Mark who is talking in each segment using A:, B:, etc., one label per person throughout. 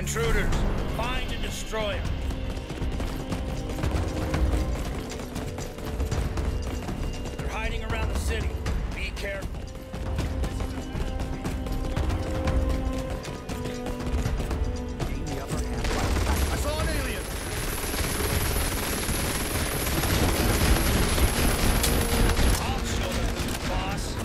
A: Intruders, find and destroy them. They're hiding around the city. Be careful.
B: I saw an alien!
A: I'll show them, boss.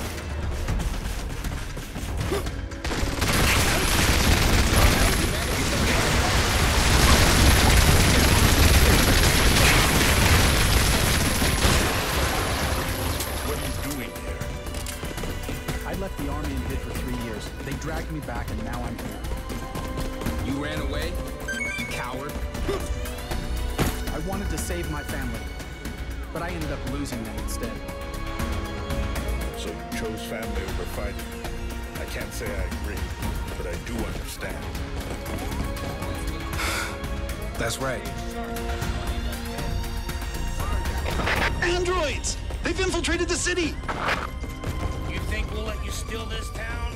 B: I left the army and hid for 3 years. They dragged me back and now I'm here.
C: You ran away? You coward.
B: I wanted to save my family, but I ended up losing them instead.
D: So you chose family over fighting. I can't say I agree, but I do understand.
C: That's right.
E: Androids! They've infiltrated the city!
A: You think we'll let you steal this town?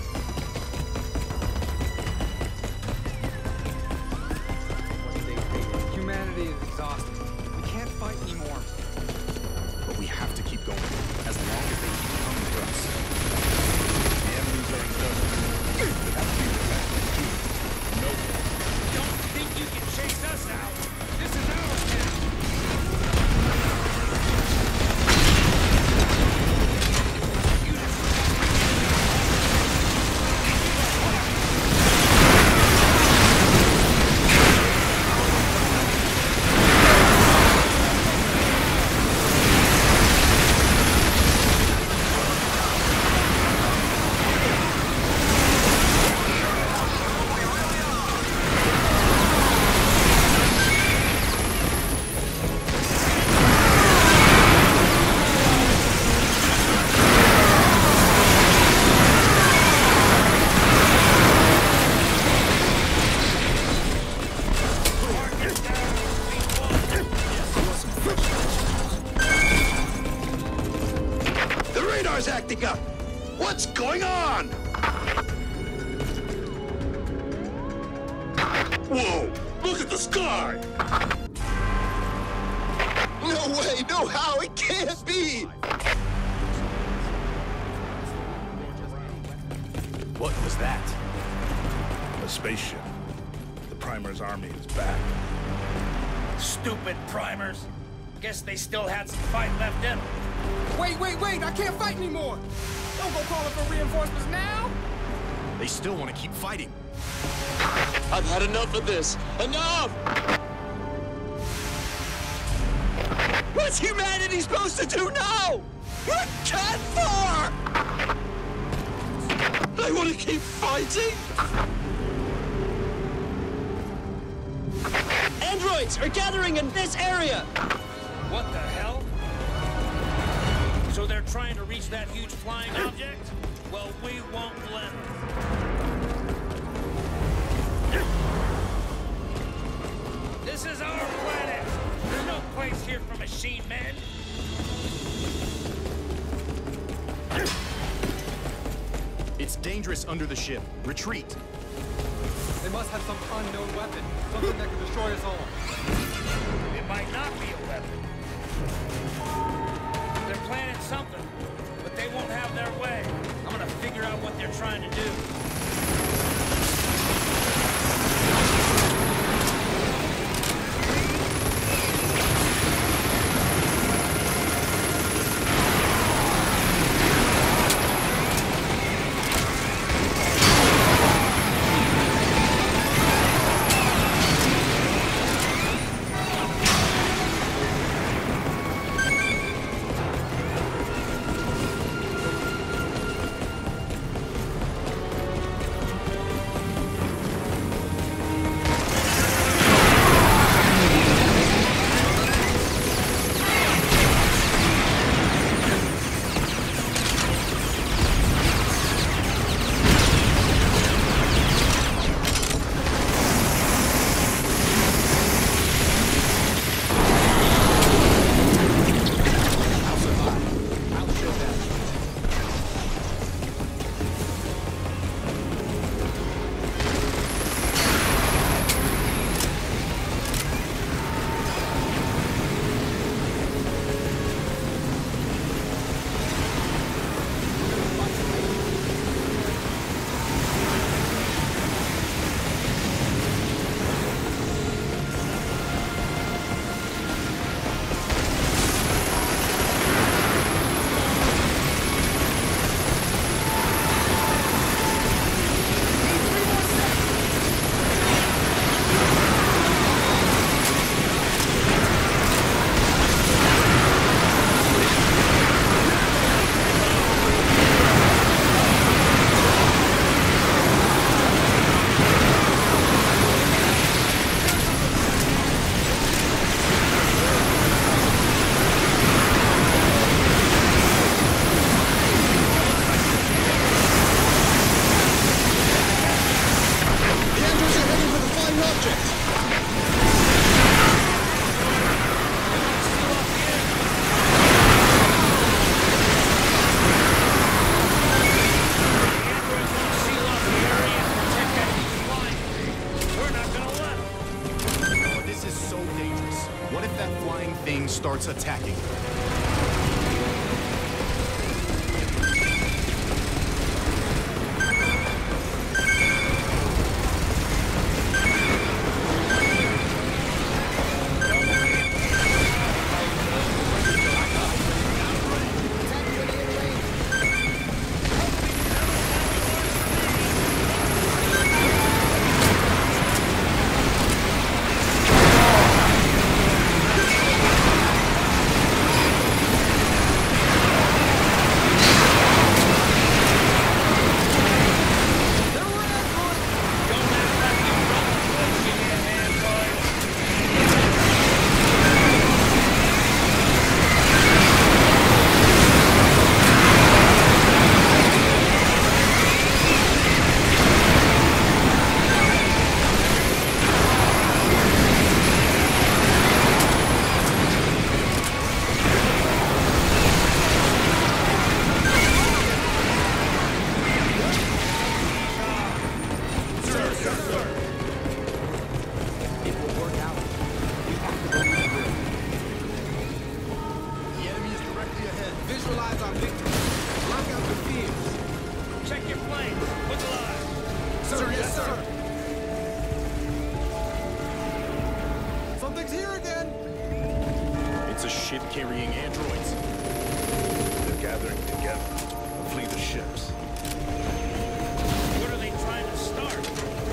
C: Humanity is exhausted. We can't fight anymore.
B: But we have to keep going, as long as they keep coming for us.
D: The enemies are industrious. They have to be defended too. No.
A: Don't think you can chase us out. This is our town.
E: Acting up! What's going on? Whoa! Look at the sky! No way! No how! It can't be!
B: What was that?
D: A spaceship. The Primer's army is back.
A: Stupid primers. Guess they still had some fight left in them.
C: Wait! I can't fight anymore! Don't go calling for reinforcements now!
B: They still want to keep fighting.
E: I've had enough of this! Enough! What's humanity supposed to do now? What can for? They want to keep fighting? Androids are gathering in this area!
A: What the hell? So they're trying to reach that huge flying object? Well, we won't let them. This is our planet! There's no place here for machine men!
B: It's dangerous under the ship. Retreat.
C: They must have some unknown weapon. Something that can destroy us all.
A: It might not be a weapon. They're planning something, but they won't have their way. I'm gonna figure out what they're trying to do.
F: starts attacking.
G: Carrying androids.
D: They're gathering together to flee the ships.
A: What are they trying to start?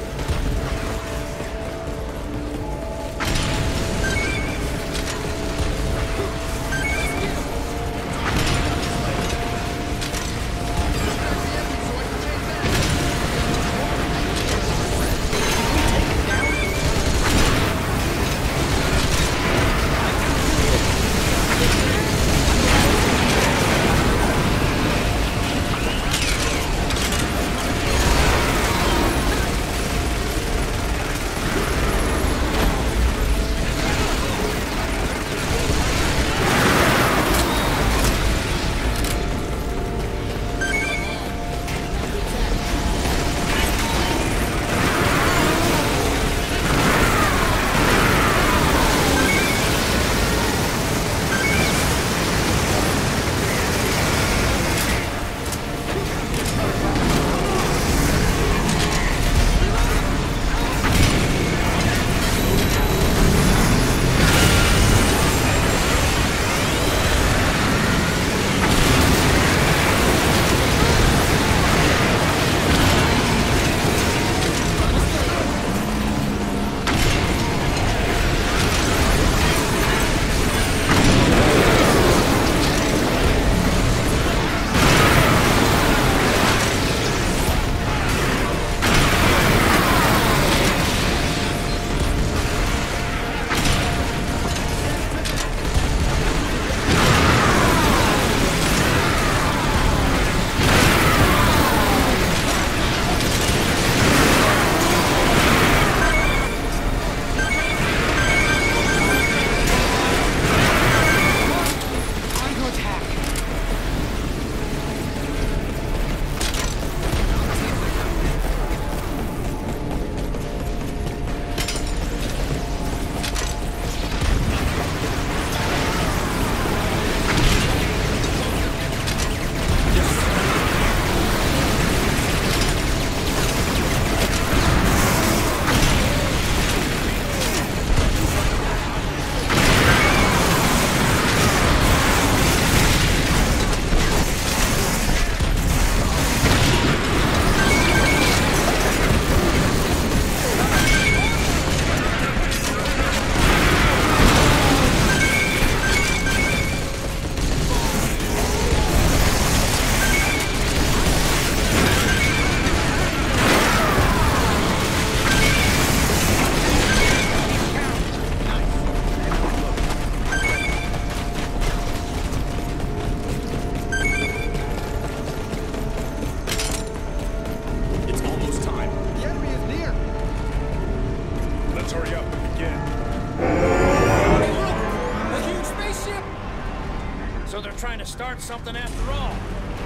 A: Trying to start something after all.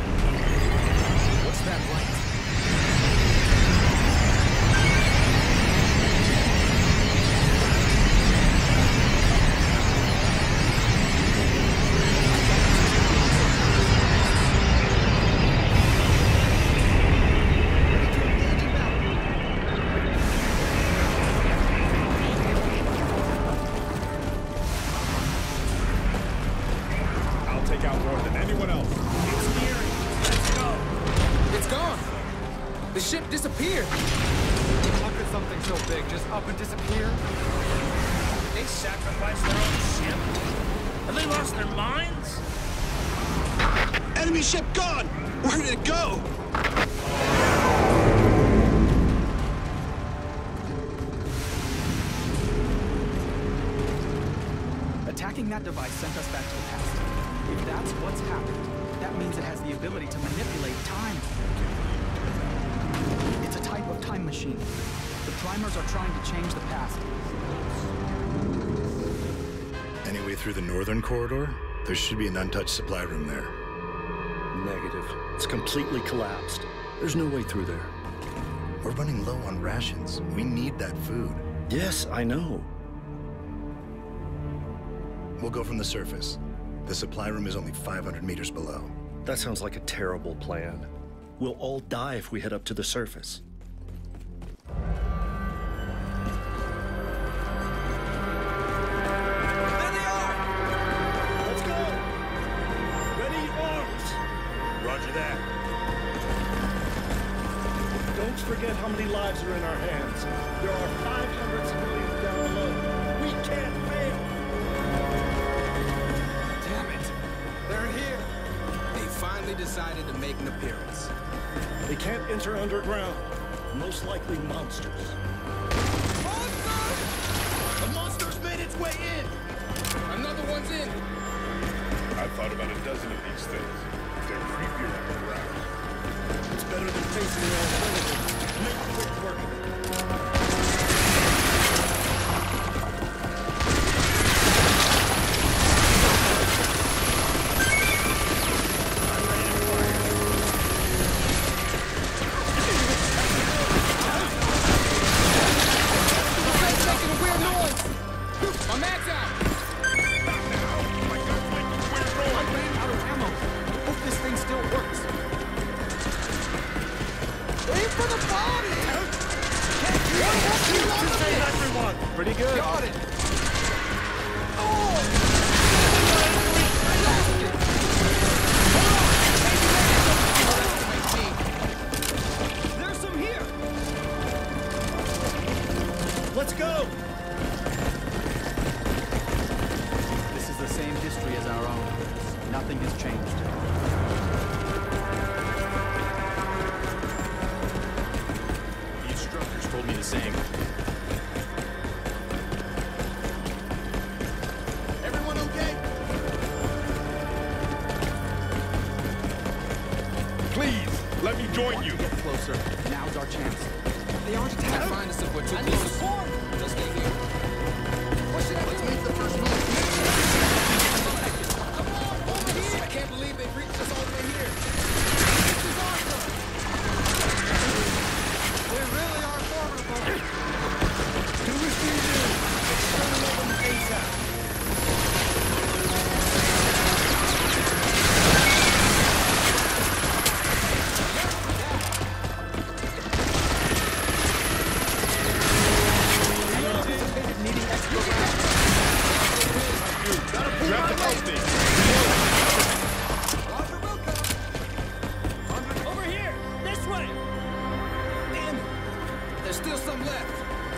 B: What's that light?
C: The ship disappeared.
F: How could something so big just up and disappear?
A: They sacrificed their own ship? Have they lost their minds?
E: Enemy ship gone! Where did it go?
B: Attacking that device sent us back to the past. If that's what's happened, that means it has the ability to manipulate time. It's a type of time machine. The primers are trying to change the past.
D: Any way through the northern corridor? There should be an untouched supply room there.
G: Negative. It's completely collapsed. There's no way through there.
D: We're running low on rations. We need that food.
G: Yes, I know.
D: We'll go from the surface. The supply room is only 500 meters below.
G: That sounds like a terrible plan. We'll all die if we head up to the surface.
E: There they are!
G: Let's go! Ready, arms!
D: Roger that.
G: Don't forget how many lives are in our hands. There are 500 civilians down below. We can't fail!
C: Damn it. They're here. They finally decided to make an appearance.
G: They can't enter underground. Most likely monsters.
C: Monsters!
E: The monster's made its way in!
C: Another one's in.
D: I've thought about a dozen of these things. They're creepier underground.
G: It's better than facing the alternative. Make quick work of it.
C: It's making a weird noise. My mag's out.
B: I ran out of ammo. Hope this thing still works.
C: Aim for the body!
G: Everyone! Pretty good.
C: Got it! Oh!
G: There's some here! Let's go!
B: This is the same history as our own. Nothing has changed.
H: The instructors told me the same.
C: Everyone okay?
D: Please, let me join you.
B: Get closer. Now's our chance.
C: They aren't attacking. Find us if we're too close. I need support! Just stay here. What should I do? Let's make the first move. Come on, over here! I can't believe they've reached us all the way here. This is awesome! They really are formidable.
G: Do as we do! Turn them over ASAP!
A: Over here! This way!
C: Damn it! There's still some left.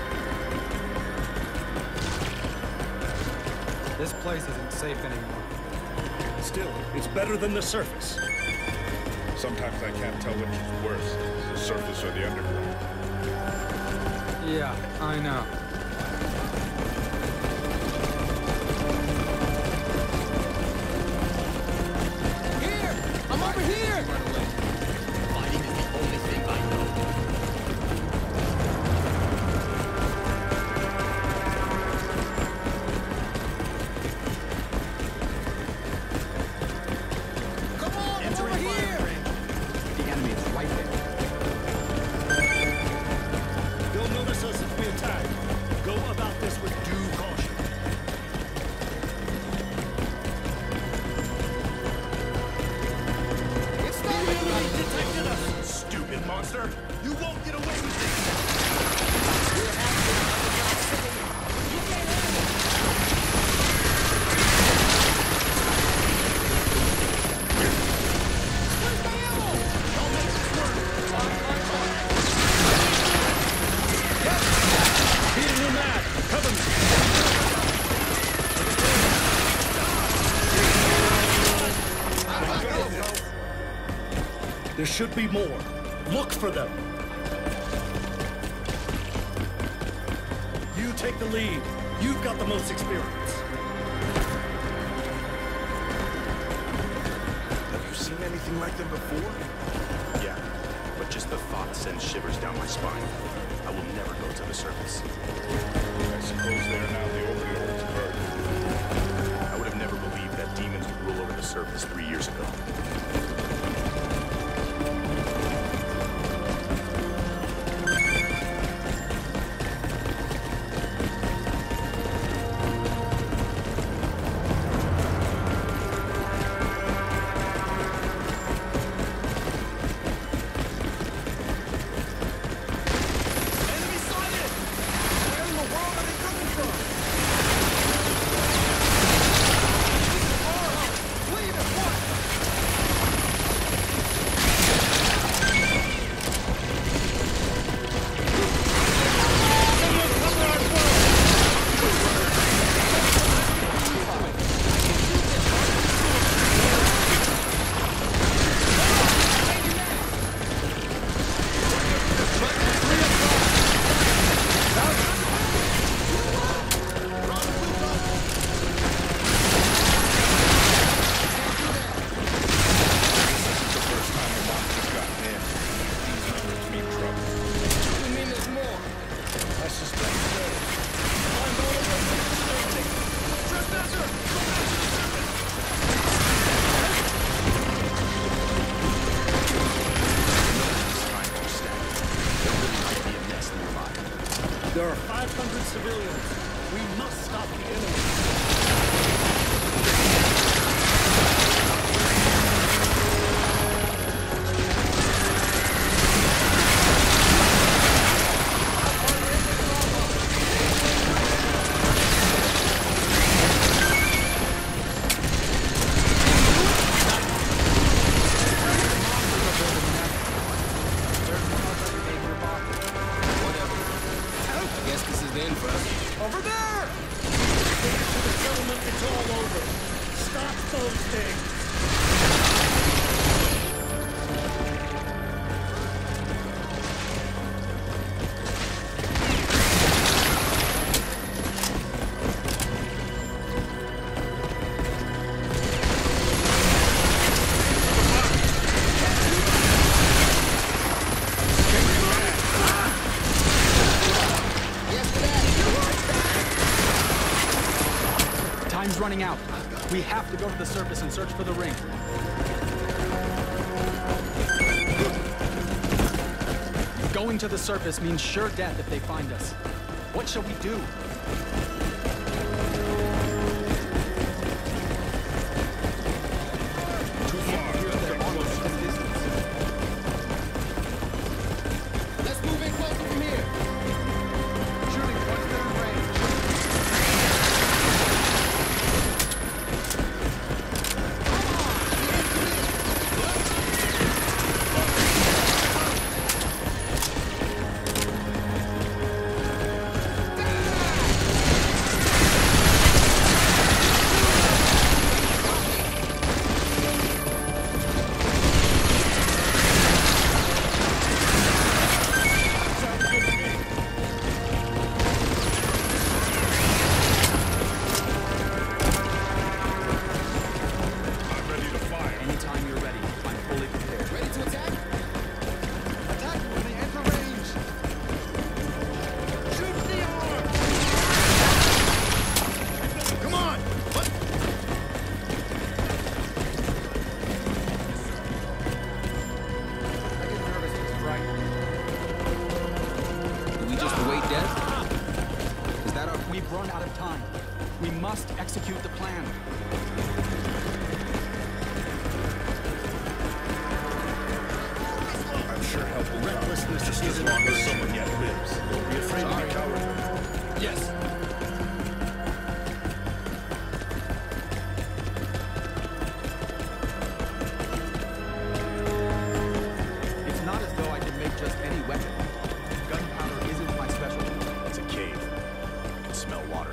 F: This place isn't safe anymore.
G: Still, it's better than the surface.
D: Sometimes I can't tell which is worse, the surface or the underground.
F: Yeah, I know.
C: Here! I'm over here!
H: Fighting is the only thing I know.
C: Come on, I'm over here!
B: The enemy is right there.
G: They'll notice us if we attack. Go about this with due caution.
C: It's starting!
G: should be more. Look for them. You take the lead. You've got the most experience.
D: Have you seen anything like them before?
H: Yeah, but just the thought sends shivers down my spine. I will never go to the surface.
D: I suppose they are now the overlords of Earth.
H: I would have never believed that demons would rule over the surface 3 years ago.
G: There are 500 civilians. We must stop the enemy.
C: Guess this is the end for us.
B: Over there!
G: To the settlement, it's all over. Stop those things.
B: Time's running out. We have to go to the surface and search for the ring. Going to the surface means sure death if they find us. What shall we do?
D: Too far.
C: Let's move in closer from here.
F: Shooting once they're in range.
B: We've run out of time. We must execute the plan.
D: I'm sure help will come.
G: Recklessness
D: Just as
G: isn't
D: long as
G: virtue.
D: someone yet lives. Don't be afraid to be cowardly.
C: Yes.
B: It's not as though I can make just any weapon. Gunpowder isn't my specialty.
H: It's a cave. I can smell water.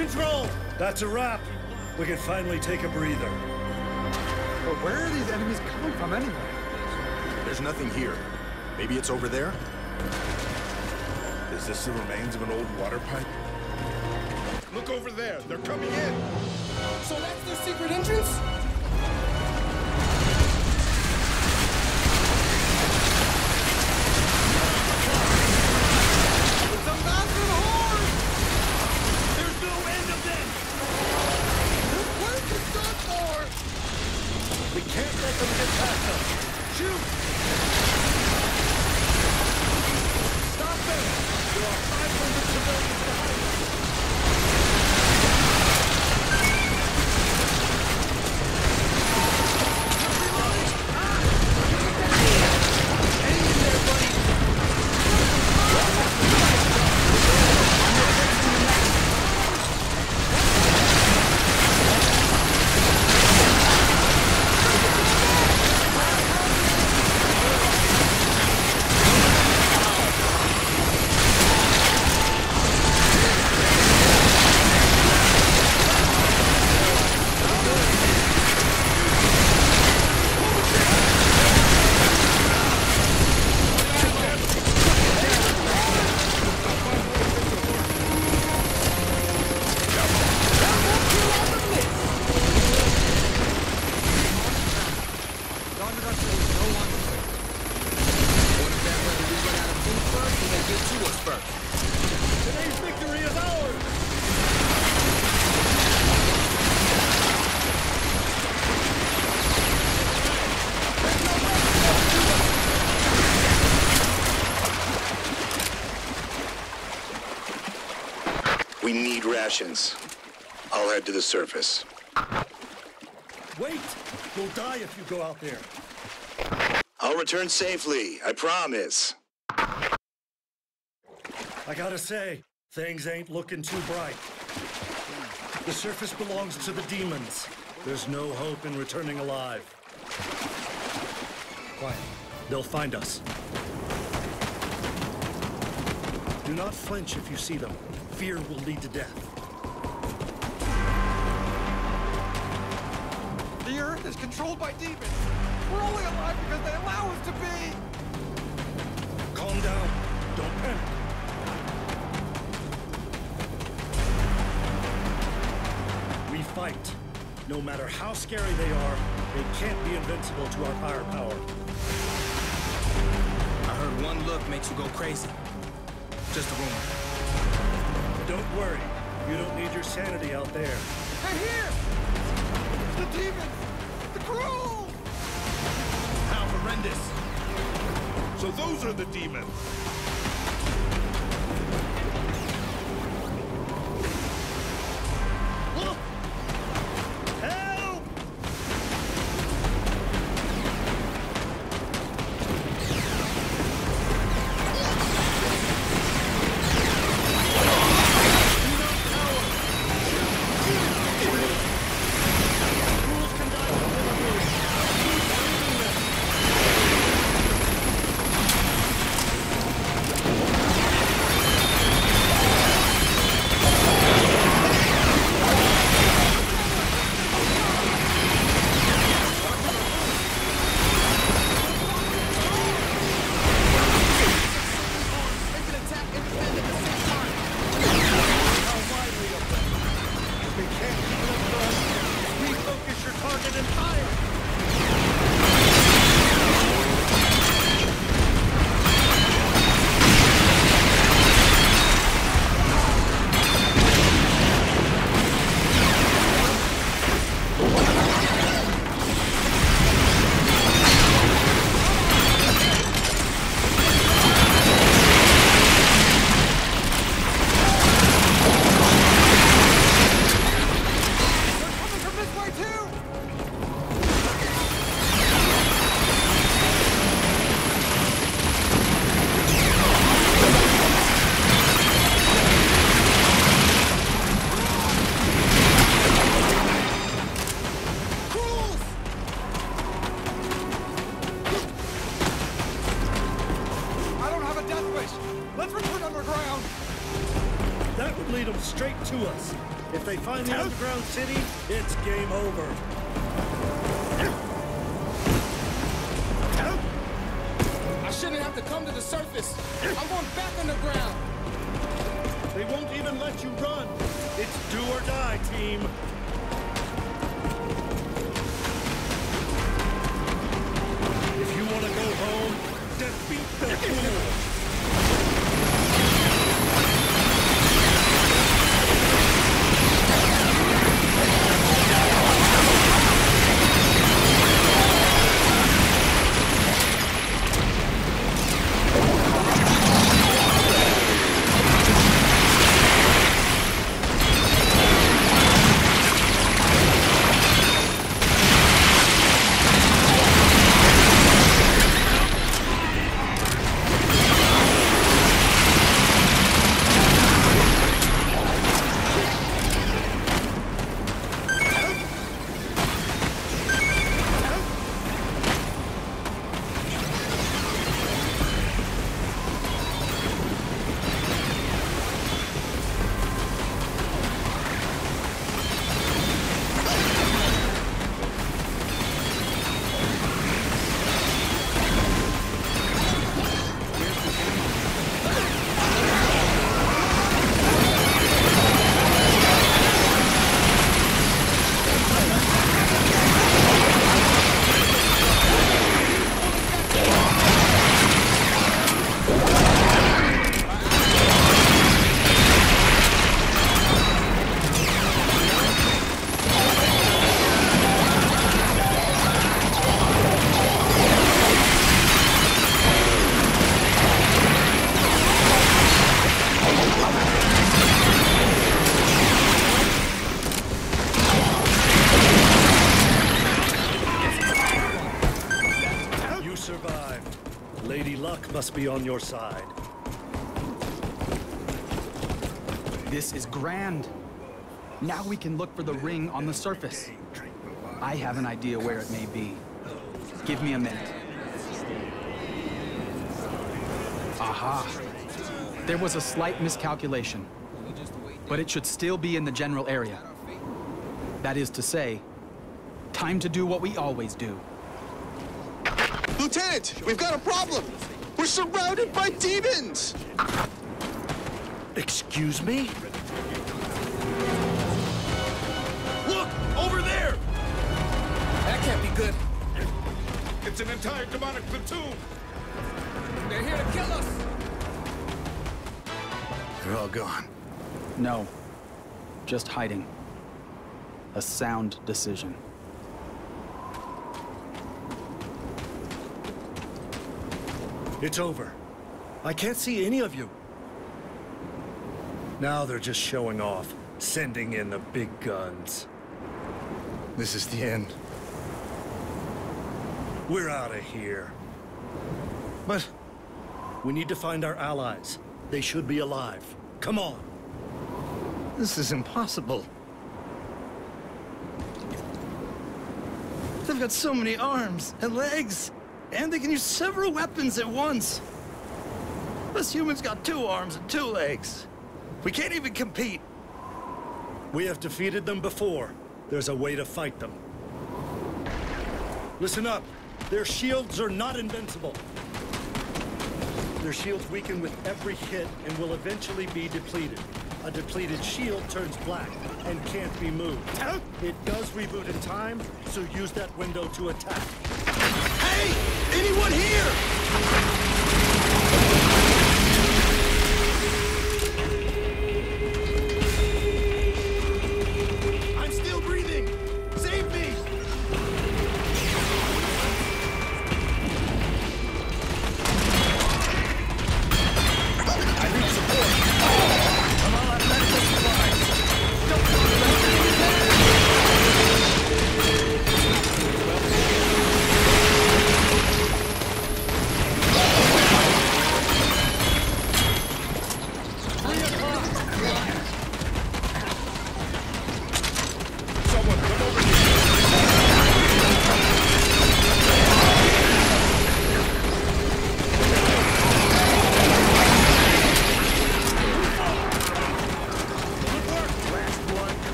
G: control! That's a wrap. We can finally take a breather.
F: But where are these enemies coming from anyway?
H: There's nothing here. Maybe it's over there?
D: Is this the remains of an old water pipe? Look over there. They're coming in.
C: So that's their secret entrance?
F: It's a massive horde!
A: There's no end of them!
F: This place is done for!
G: We can't let them get past us. Shoot! Stop them! There are 500 civilians behind us. Today's victory is ours!
H: We need rations. I'll head to the surface.
G: Wait! You'll die if you go out there.
H: I'll return safely, I promise.
G: I gotta say, things ain't looking too bright. The surface belongs to the demons. There's no hope in returning alive. Quiet. They'll find us. Do not flinch if you see them. Fear will lead to death.
F: The Earth is controlled by demons! We're only alive because they allow us to be!
G: Calm down. Don't panic. We fight. No matter how scary they are, they can't be invincible to our firepower.
C: I heard one look makes you go crazy. Just a rumor.
G: Don't worry. You don't need your sanity out there.
F: They're here! The demons! The crew!
H: How horrendous!
D: So those are the demons.
G: Look! Help! Fools can die for liberty. they find the underground city, it's game over.
C: I shouldn't have to come to the surface. I'm going back underground.
G: They won't even let you run. It's do or die, team. If you want to go home, defeat the fool. Lady Luck must be on your side.
B: This is grand. Now we can look for the ring on the surface. I have an idea where it may be. Give me a minute. Aha. There was a slight miscalculation, but it should still be in the general area. That is to say, time to do what we always do.
E: Lieutenant, we've got a problem! We're surrounded by demons!
G: Excuse me?
H: Look! Over there!
C: That can't be good.
H: It's an entire demonic platoon!
C: They're here to kill us!
H: They're all gone.
B: No, just hiding. A sound decision.
G: It's over. I can't see any of you. Now they're just showing off, sending in the big guns.
H: This is the end.
G: We're out of here. But we need to find our allies. They should be alive. Come on.
H: This is impossible. They've got so many arms and legs, and they can use several weapons at once. Us humans got 2 arms and 2 legs. We can't even compete.
G: We have defeated them before. There's a way to fight them. Listen up. Their shields are not invincible. Their shields weaken with every hit and will eventually be depleted. A depleted shield turns black and can't be moved. It does reboot in time, so use that window to attack.
E: Hey! Anyone here? I'm still breathing! Save me!
H: I need support. I'm all out of medical supplies. Don't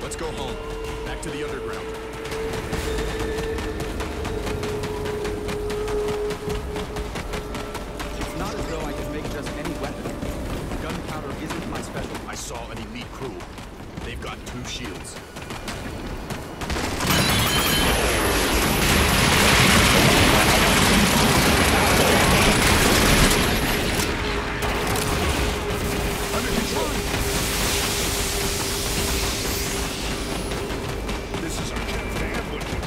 C: Let's go home. Back to the underground.
B: It's not as though I can make just any weapon. Gunpowder isn't my specialty.
C: I saw an elite crew. They've got 2 shields.
D: This is our chance to ambush them.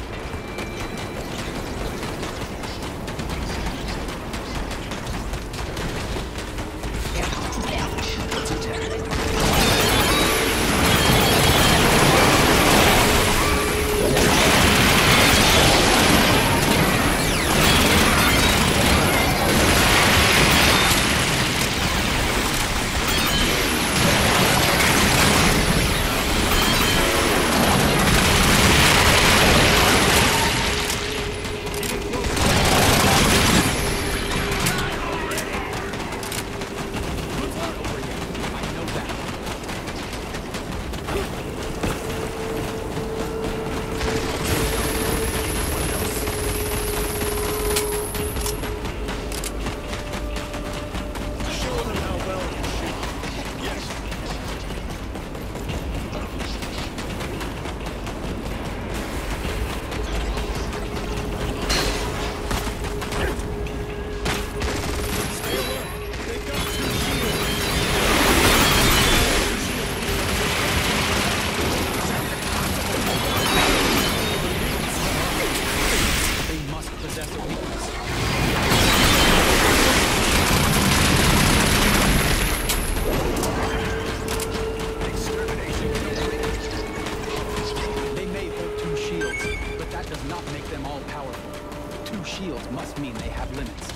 B: Shields must mean they have limits.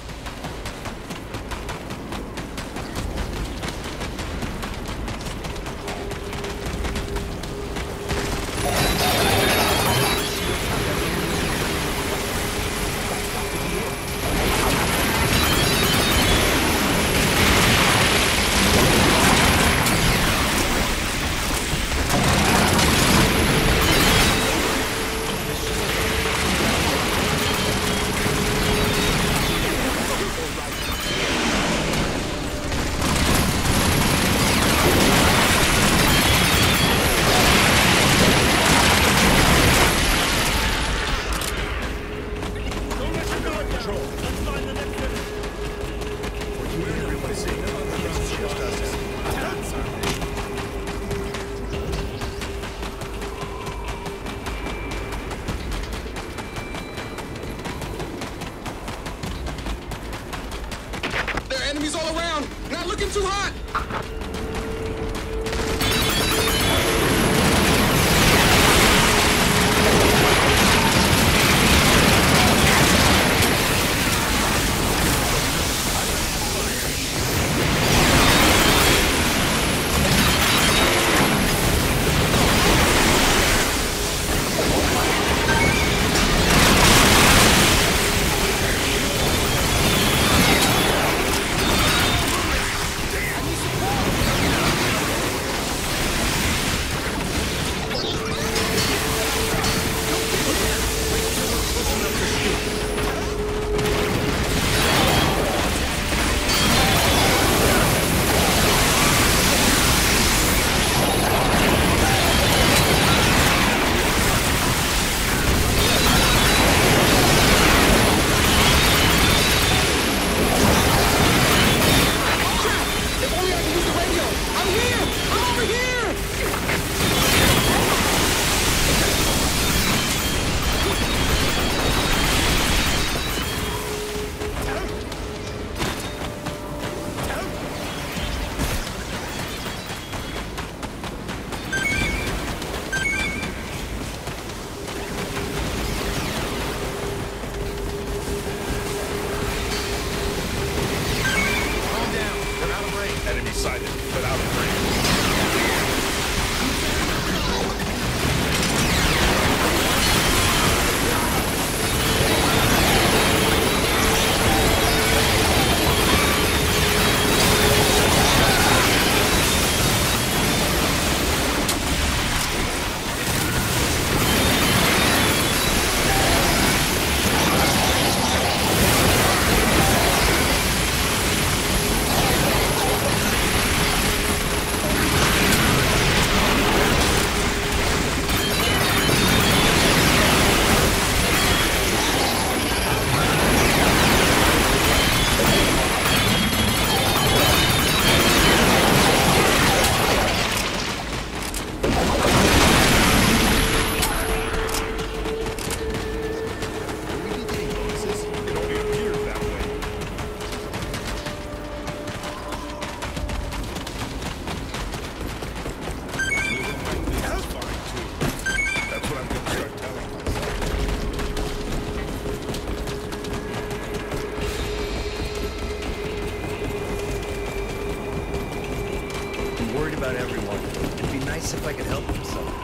H: See if I can help him somehow.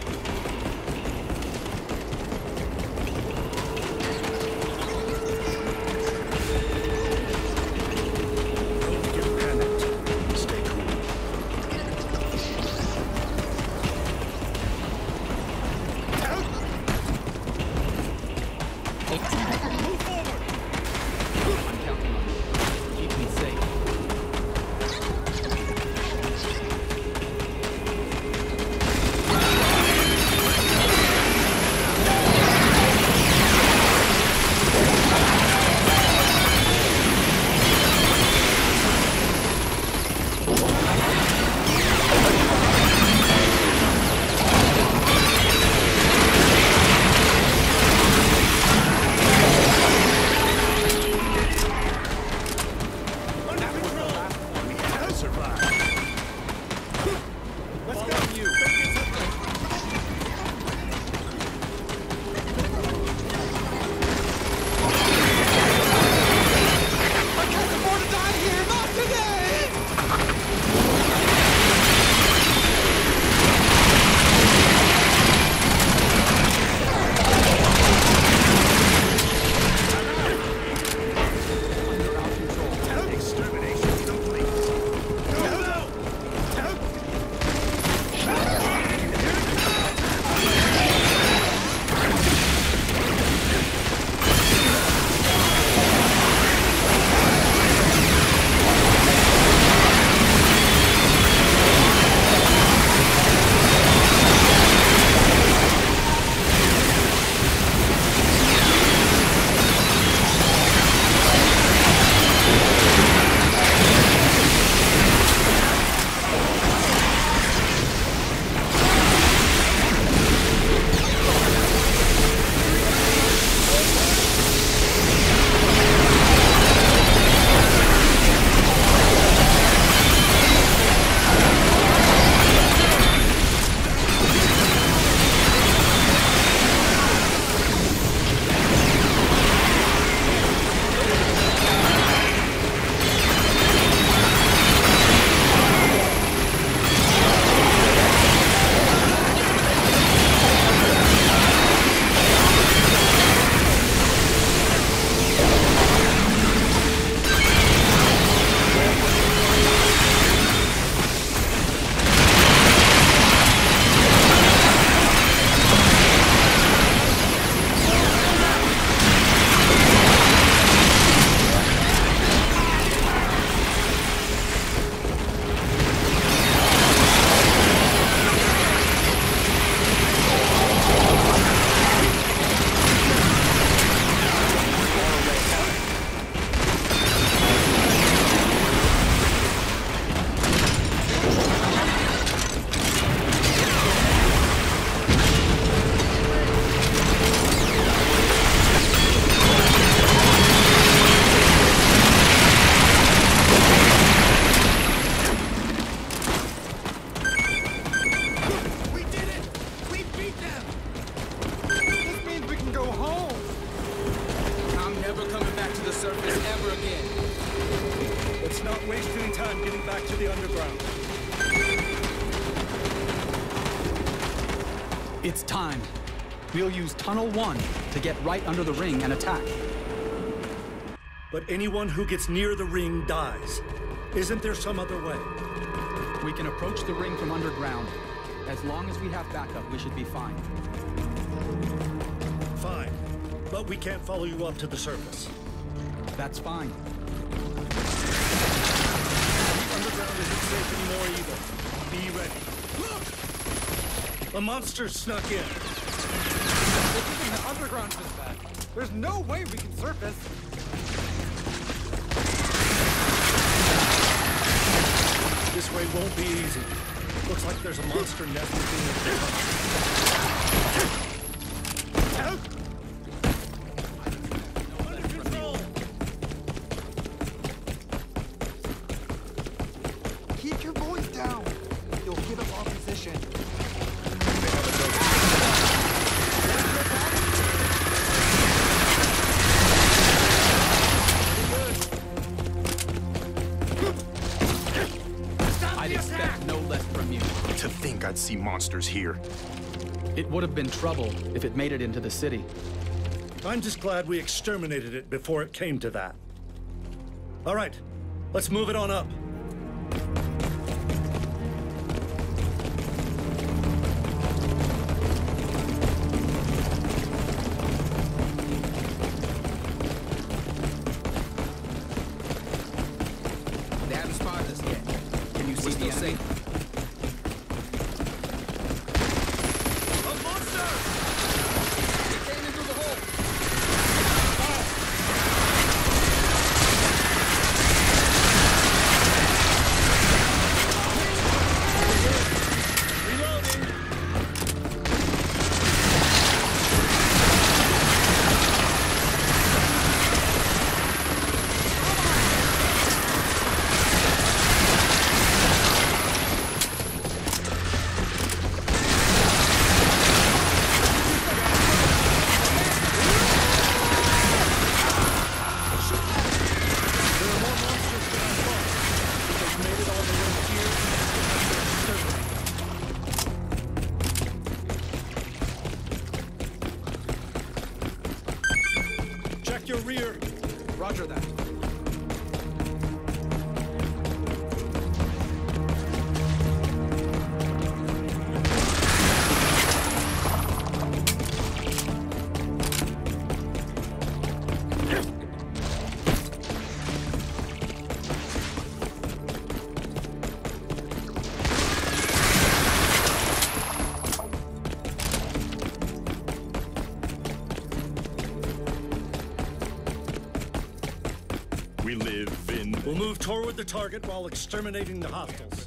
G: Don't get panicked. Stay cool.
B: Move forward! I'm counting on you. Keep me safe. It's time. We'll use Tunnel 1 to get right under the ring and attack.
G: But anyone who gets near the ring dies. Isn't there some other way?
B: We can approach the ring from underground. As long as we have backup, we should be fine.
G: Fine. But we can't follow you up to the surface.
B: That's fine.
G: The underground isn't safe anymore either. Be ready. Look! A monster snuck in.
F: If you think the underground is bad, there's no way we can surface.
G: This way won't be easy. Looks like there's a monster nest within Under control!
F: Keep your voice down. You'll give up our position.
B: I'd expect no less from you.
I: To think I'd see see monsters here.
B: It would have been trouble if it made it into the city.
G: I'm just glad we exterminated it before it came to that. All right, let's move it on up.
C: They haven't spotted us yet.
B: Can you see
C: We're
B: the
C: still
B: enemy?
C: safe.
G: Your rear.
F: Roger that.
I: We live in...
G: We'll move toward the target while exterminating the hostiles.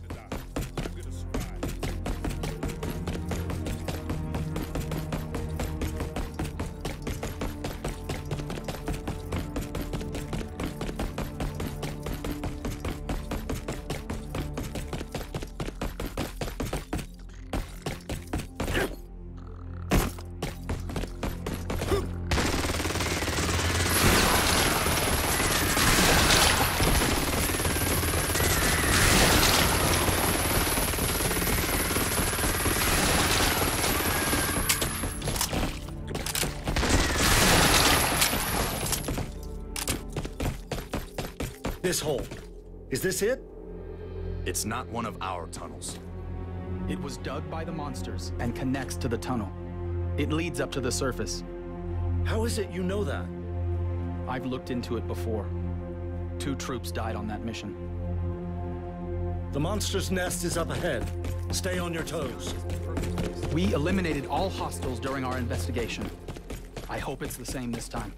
G: This hole. Is this it?
I: It's not one of our tunnels.
B: It was dug by the monsters and connects to the tunnel. It leads up to the surface.
G: How is it you know that?
B: I've looked into it before. 2 troops died on that mission.
G: The monster's nest is up ahead. Stay on your toes.
B: We eliminated all hostiles during our investigation. I hope it's the same this time.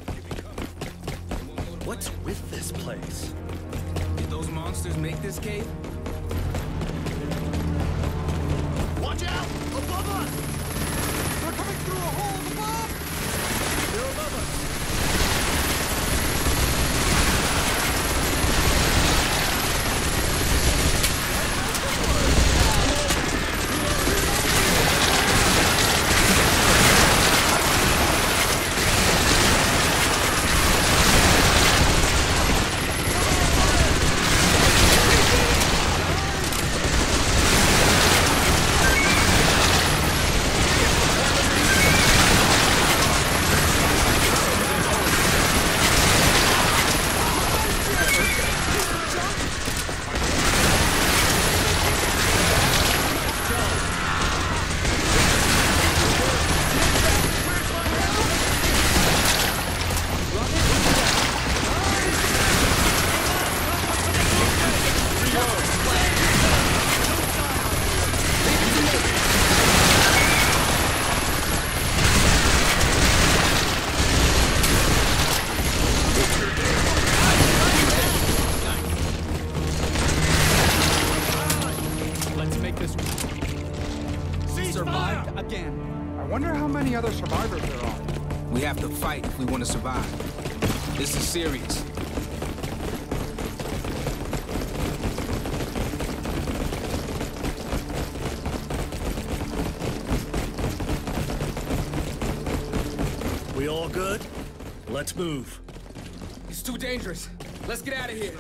G: What's with this place?
C: Did those monsters make this cave?
E: Watch out! Above us!
F: They're coming through a hole above!
G: They're above us.
B: Survived again.
F: I wonder how many other survivors there are.
C: We have to fight if we want to survive. This is serious.
G: We all good? Let's move.
C: It's too dangerous. Let's get out of here.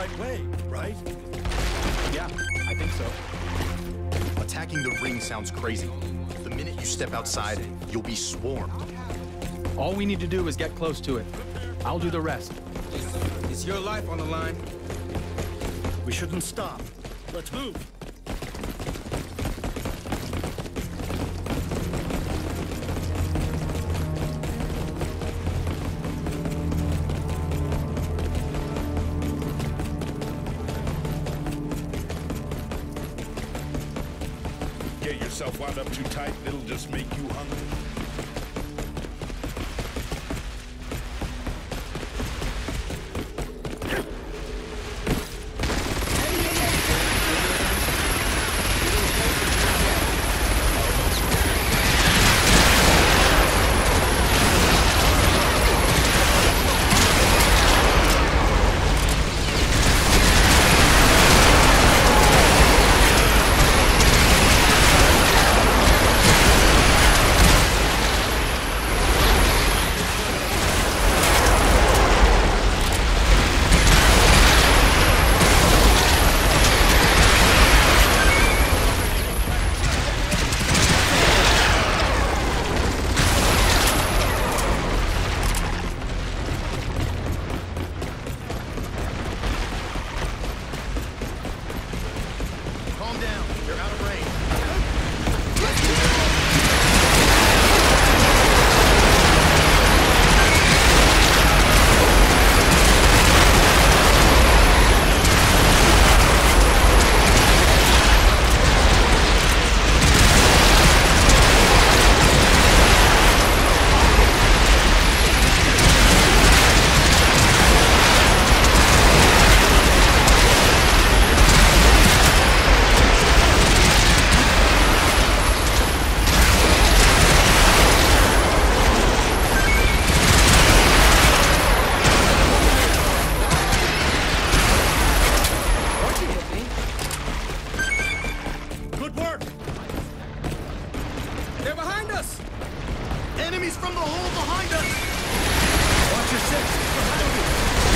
G: right way, right?
B: Yeah, I think so.
I: Attacking the ring sounds crazy. The minute you step outside, you'll be swarmed.
B: All we need to do is get close to it. I'll do the rest.
C: It's your life on the line.
G: We shouldn't stop. Let's move.
D: Get yourself wound up too tight, it'll just make you hungry.
H: Enemies from the hole behind us!
G: Watch your six. Behind you.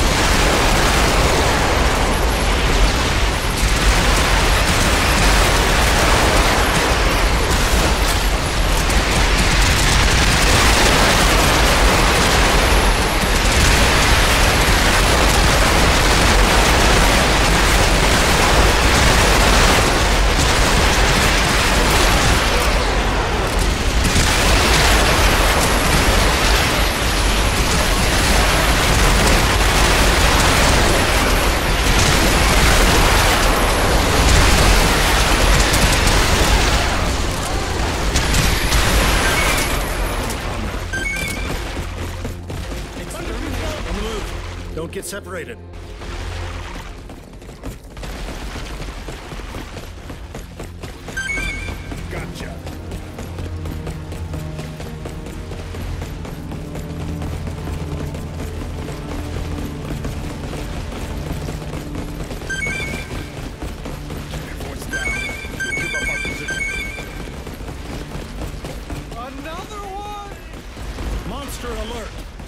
G: Don't get separated.
D: Gotcha. Everyone's down. We'll give up our position.
F: Another one!
G: Monster alert.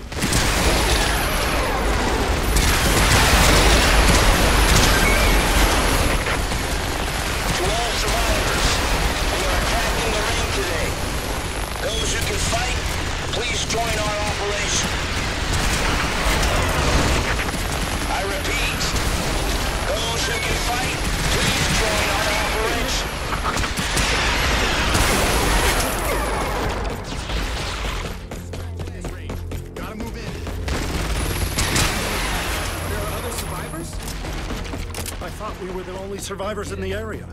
E: Those who can fight, please join our operation. I repeat, those who can fight, please join our operation.
C: Gotta move in.
F: There are other survivors?
G: I thought we were the only survivors in the area.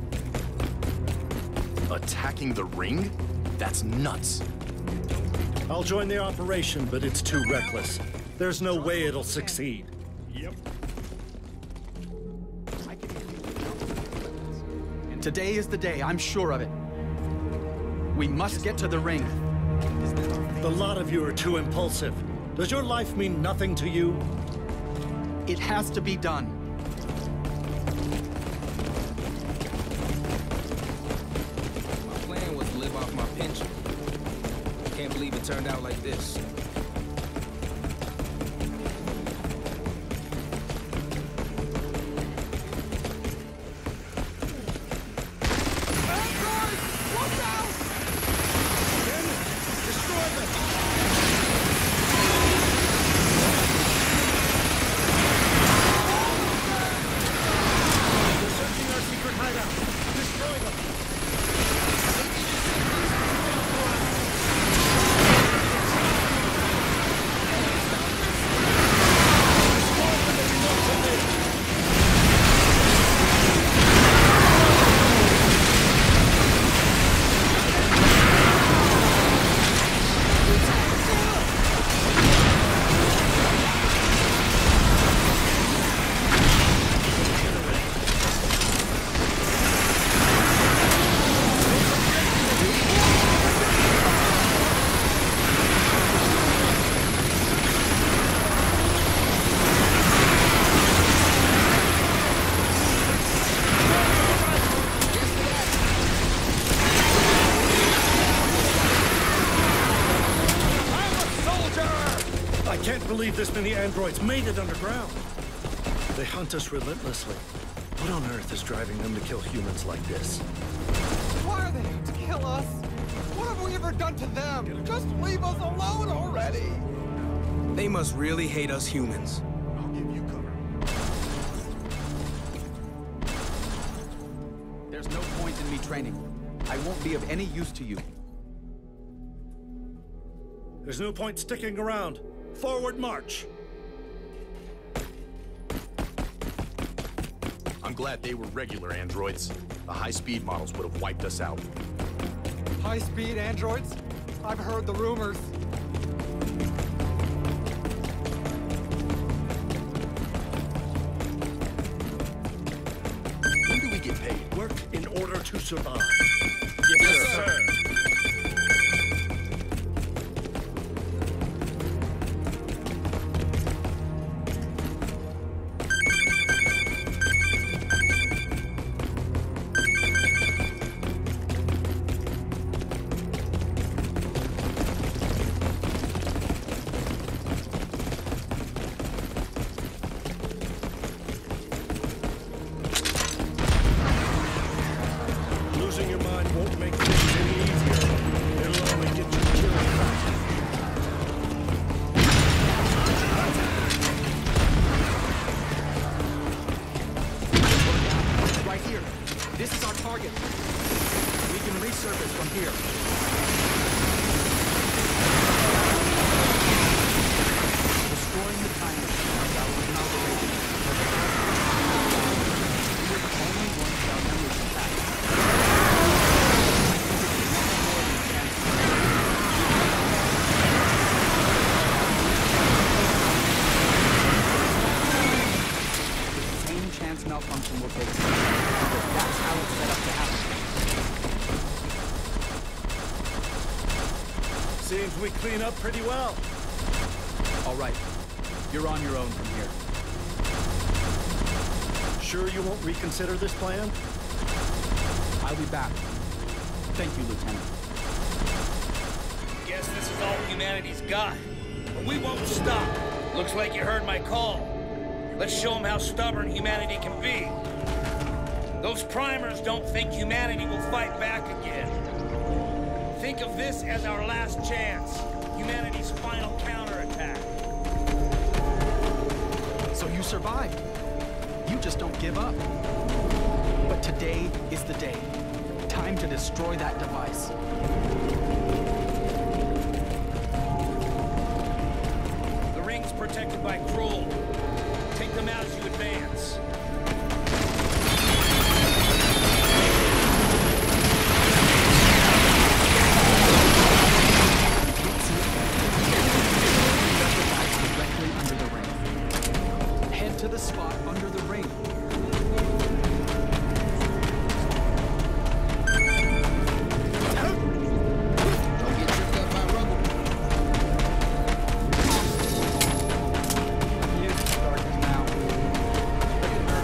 I: Attacking the ring? That's nuts.
G: I'll join the operation, but it's too reckless. There's no way it'll succeed.
D: Yep.
B: Today is the day, I'm sure of it. We must get to the ring.
G: The lot of you are too impulsive. Does your life mean nothing to you?
B: It has to be done.
C: Can't believe it turned out like this.
G: believe this many androids made it underground. They hunt us relentlessly. What on earth is driving them to kill humans like this?
F: Why are they out to kill us? What have we ever done to them? Just leave us alone already!
C: They must really hate us humans.
I: I'll give you cover.
B: There's no point in me training. I won't be of any use to you.
G: There's no point sticking around. Forward march!
I: I'm glad they were regular androids. The high-speed models would have wiped us out.
F: High-speed androids? I've heard the rumors.
I: When do we get paid?
G: Work in order to survive.
C: Yes, sir.
G: Losing your mind won't make things any easier. It'll only get you killed faster.
B: Right here. This is our target. We can resurface from here. Destroying the timer is our operation. We are the only ones without members attack. The same chance malfunction will take place. Because that's how it's set up to happen.
G: Seems we clean up pretty well.
B: All right. You're on your own from here.
G: Sure you won't reconsider this plan?
B: I'll be back. Thank you, Lieutenant.
A: Guess this is all humanity's got. But we won't stop. Looks like you heard my call. Let's show them how stubborn humanity can be. Those primers don't think humanity will fight back again. Think of this as our last chance. Humanity's final counterattack.
B: So you survived. You just don't give up. But today is the day. Time to destroy that device.
A: The ring's protected by Krull. Take them out as you advance.
B: Directly under the ring. Head to the spot under the ring.
C: Don't get tripped up by rubble.
B: Music starts now.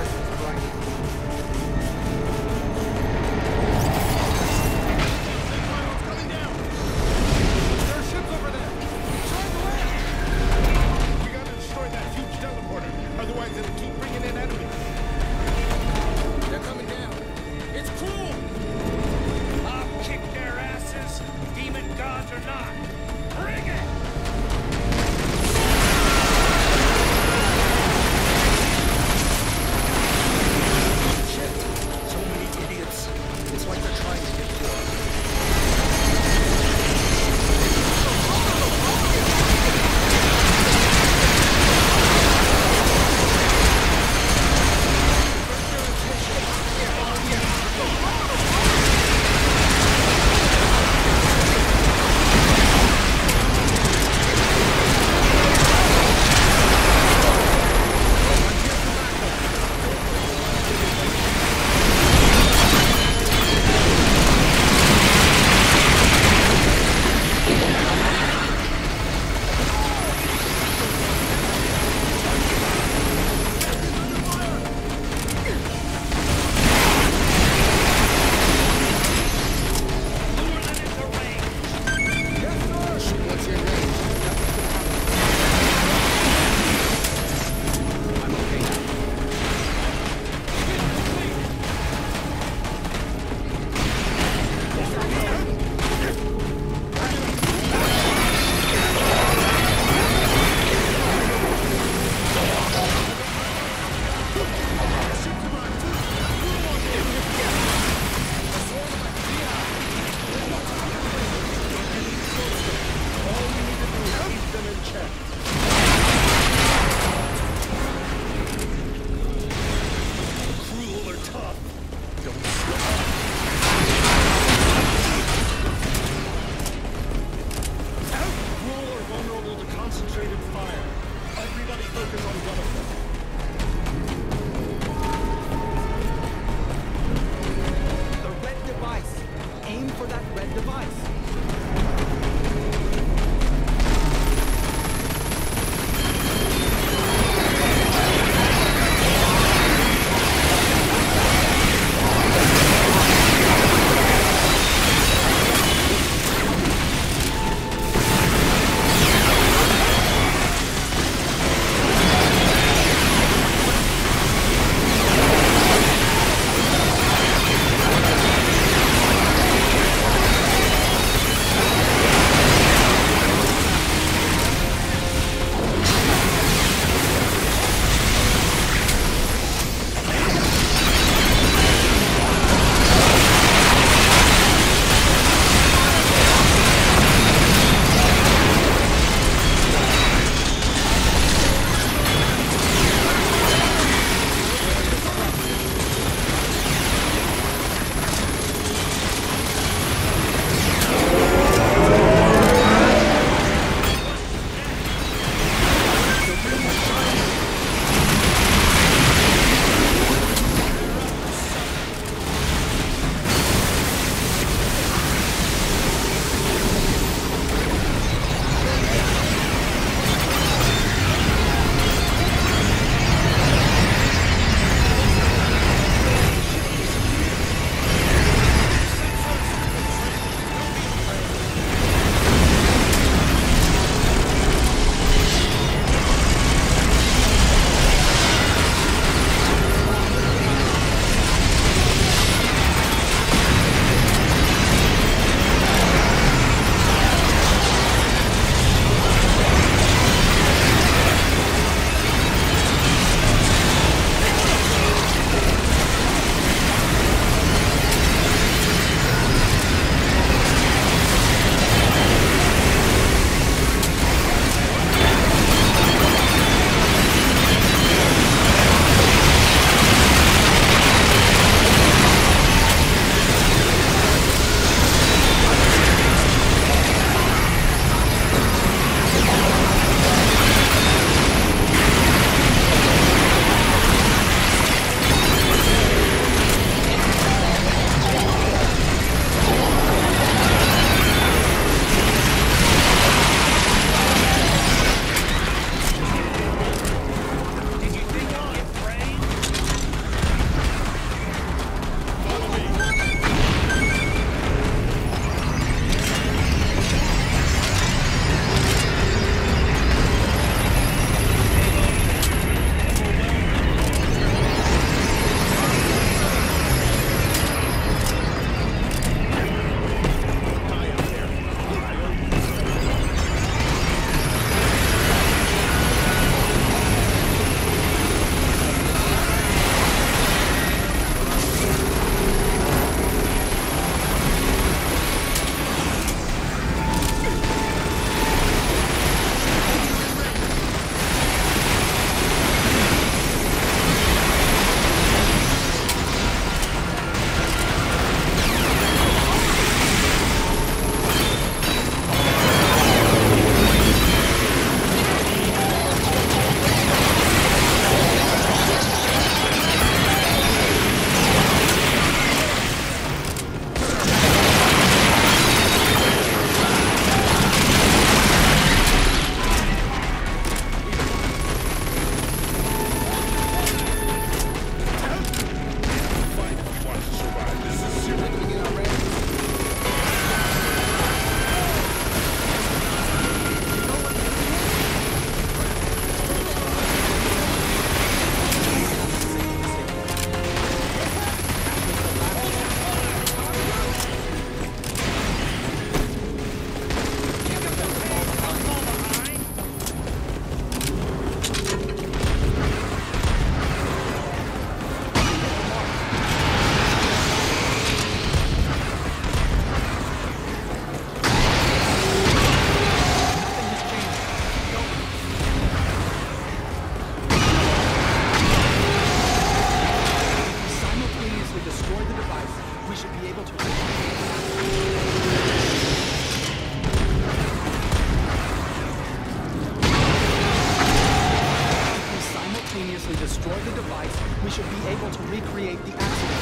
B: should be able to recreate the accident.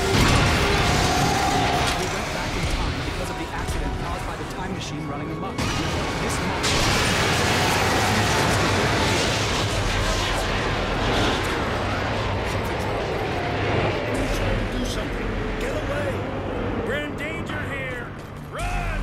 B: We went back in time because of the accident caused by the time machine running amok. This moment.
G: Do something. Get away.
A: We're in danger here. Run!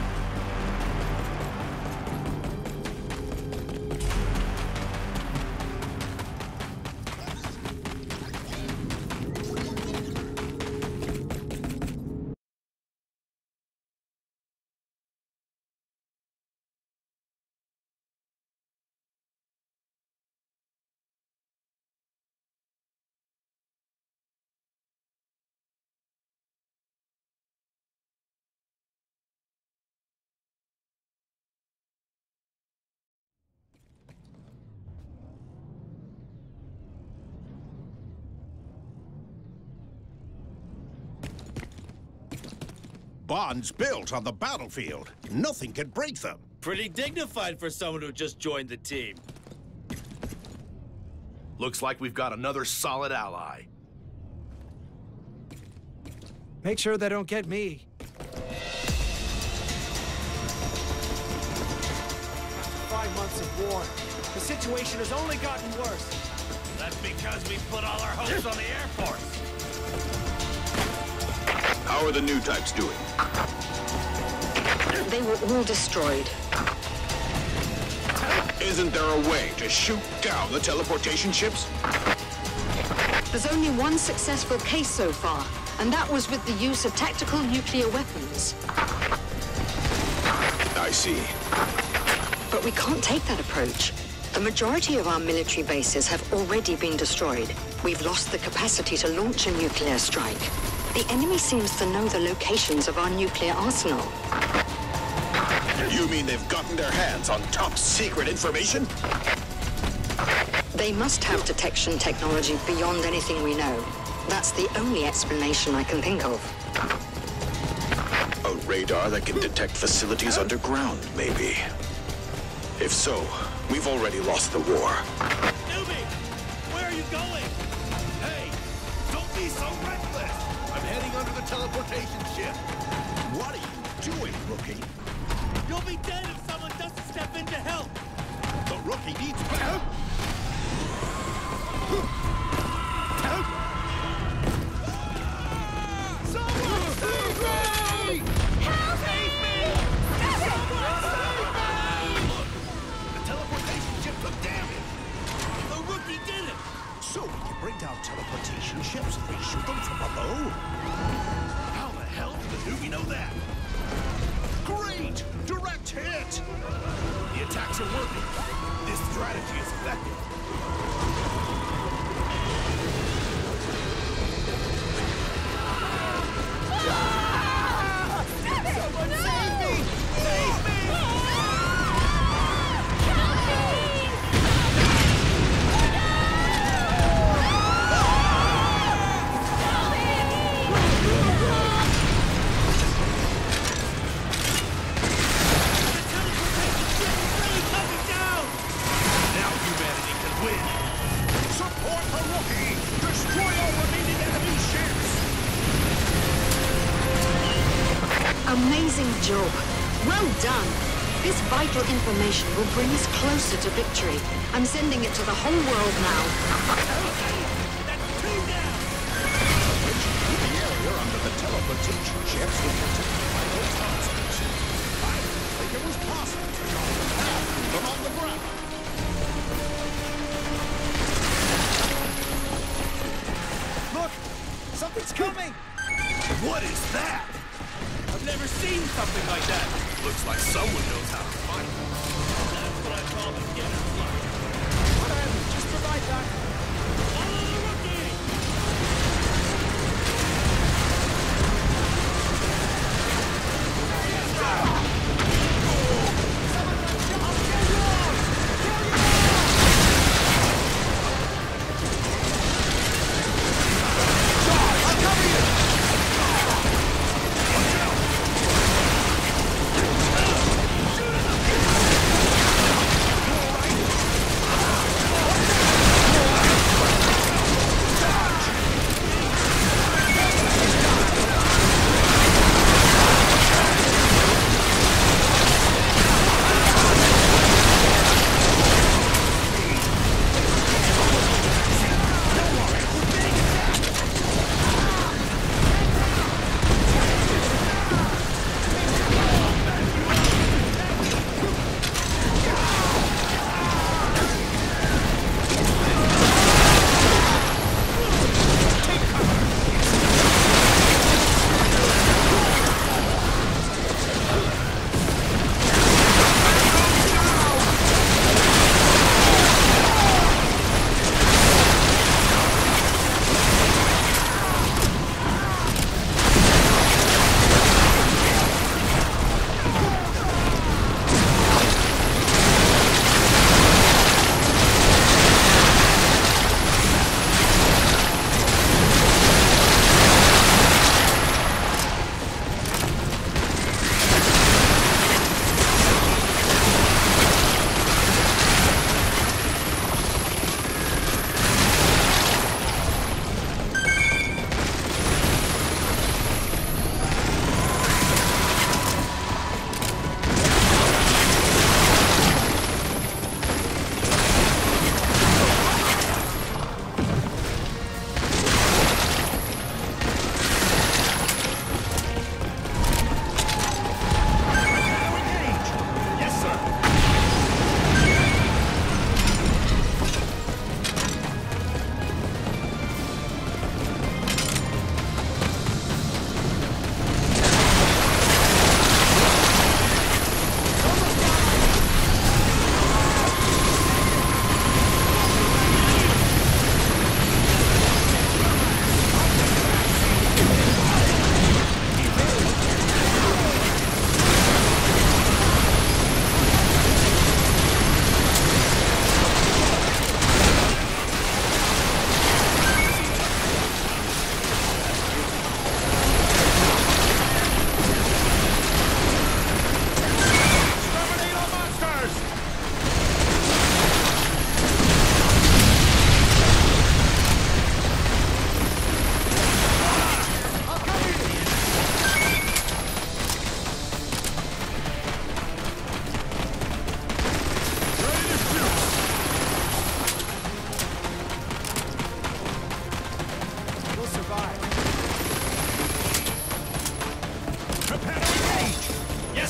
J: Bonds built on the battlefield. Nothing can break them.
K: Pretty dignified for someone who just joined the team.
I: Looks like we've got another solid ally.
F: Make sure they don't get me. After 5 months of war, the situation has only gotten worse.
A: That's because we put all our hopes on the Air Force.
L: How are the new types doing?
M: They were all destroyed.
L: Isn't there a way to shoot down the teleportation ships?
M: There's only one successful case so far, and that was with the use of tactical nuclear weapons.
L: I see.
M: But we can't take that approach. The majority of our military bases have already been destroyed. We've lost the capacity to launch a nuclear strike. The enemy seems to know the locations of our nuclear arsenal.
L: You mean they've gotten their hands on top secret information?
M: They must have detection technology beyond anything we know. That's the only explanation I can think of.
L: A radar that can detect facilities underground, maybe. If so, we've already lost the war.
K: Newbie! Where are you going? Hey! Don't be so reckless!
J: I'm heading under the teleportation ship. What are you doing, Rookie?
K: You'll be dead if someone doesn't step in to help!
J: The Rookie needs help!
K: Someone save me! Help me! Someone save me! Look! The teleportation ship took damage! The Rookie did it!
J: So we can bring down teleportation ships and reshoot them from below?
K: How the hell did the newbie know that?
J: Great! Direct hit!
K: The attacks are working. This strategy is effective. Someone save me! Save me!
J: Support the Rookie! Destroy all remaining enemy ships!
M: Amazing job. Well done. This vital information will bring us closer to victory. I'm sending it to the whole world now.
K: That's two down!
J: The area under the teleportation ships will detect vital transmissions. I didn't think it was possible to go them on the ground.
F: Look! Something's coming!
K: What is that? I've never seen something like that. Looks like someone knows how to fight. That's what I call beginner's luck.
F: Whatever, just provide that.
K: Follow the Rookie!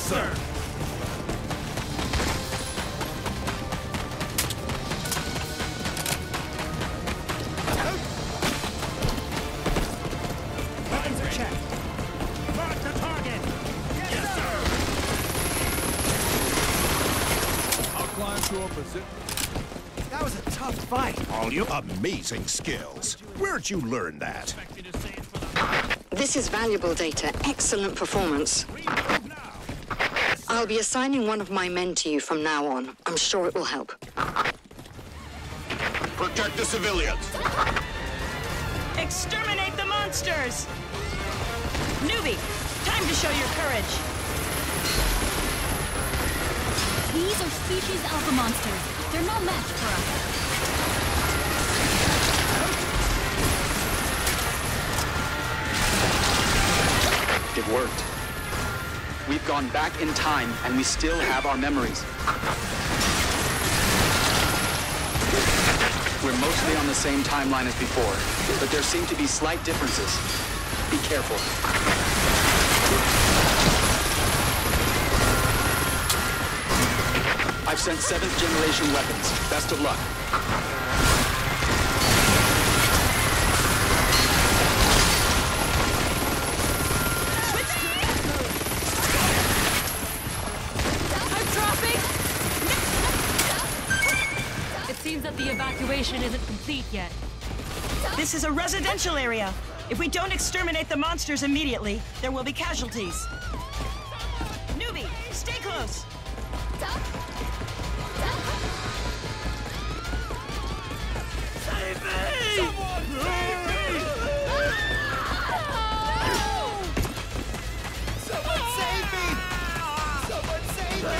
J: sir.
K: Weapons are checked. Mark the target. Yes, sir.
J: I'll climb to a position.
F: That was a tough fight.
J: All you amazing skills. Where'd you learn that?
M: This is valuable data. Excellent performance. I'll be assigning one of my men to you from now on. I'm sure it will help.
L: Protect the civilians.
N: Exterminate the monsters! Newbie, time to show your courage.
O: These are species alpha monsters. They're no match for us.
B: It worked. We've gone back in time, and we still have our memories. We're mostly on the same timeline as before, but there seem to be slight differences. Be careful. I've sent 7th generation weapons. Best of luck.
O: Seems that the evacuation isn't complete yet.
N: This is a residential area. If we don't exterminate the monsters immediately, there will be casualties. Newbie, stay close.
K: Save me! Someone save me!
F: Someone save me! Someone save me!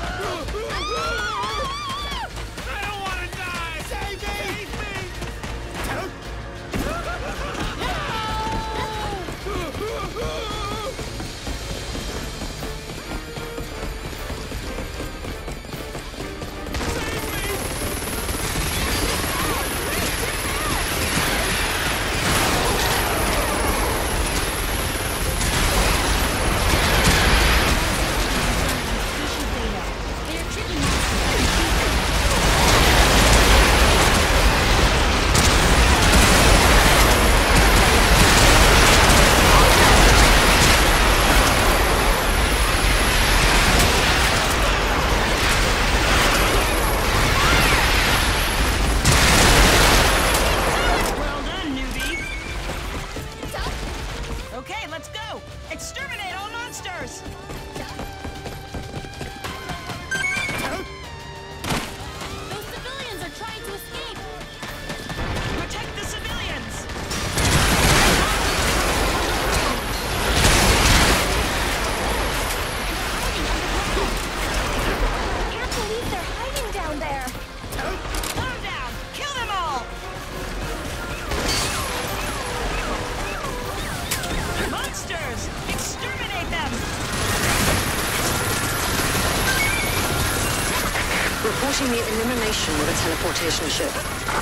M: Reporting the elimination of a teleportation ship.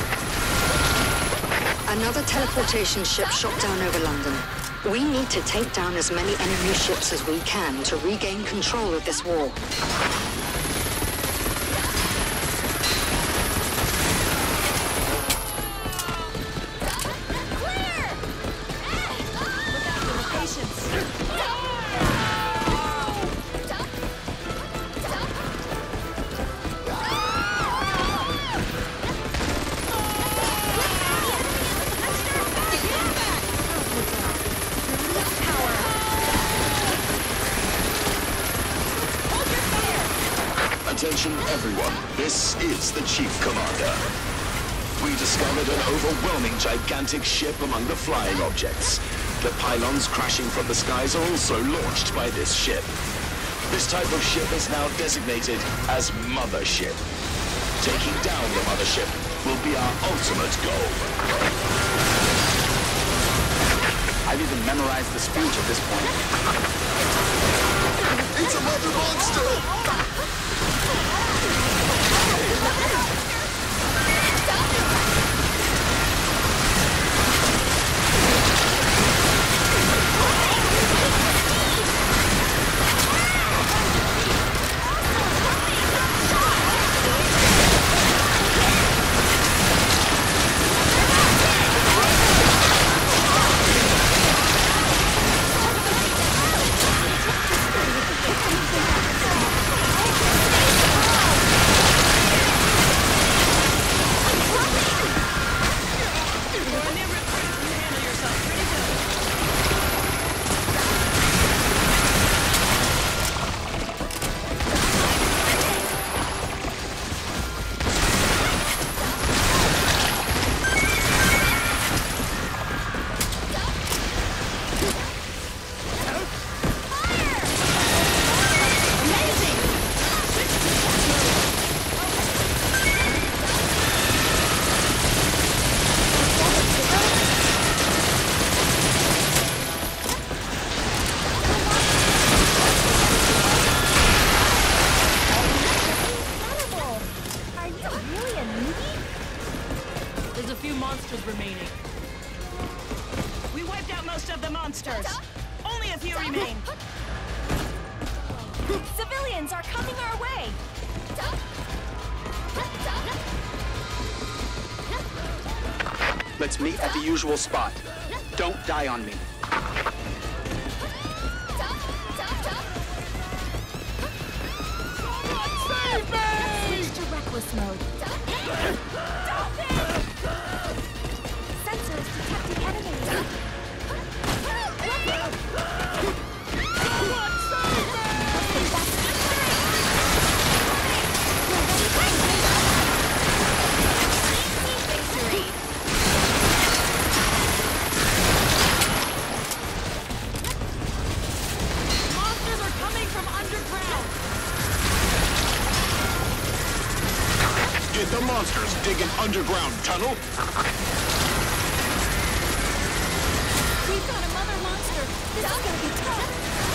M: Another teleportation ship shot down over London. We need to take down as many enemy ships as we can to regain control of this war.
L: Attention everyone, this is the Chief Commander. We discovered an overwhelming gigantic ship among the flying objects. The pylons crashing from the skies are also launched by this ship. This type of ship is now designated as Mothership. Taking down the Mothership will be our ultimate goal.
B: I've even memorized the speech at this point.
L: It's a mother monster!
N: the monsters. Only a few remain.
O: Civilians are coming our way.
B: Let's meet at the usual spot. Don't die on me.
K: Save me!
O: Switch to reckless mode. Sensors detecting enemies.
N: Monsters are coming from underground.
J: Did the monsters dig an underground tunnel?
O: We've got a mother monster. This is gonna be tough.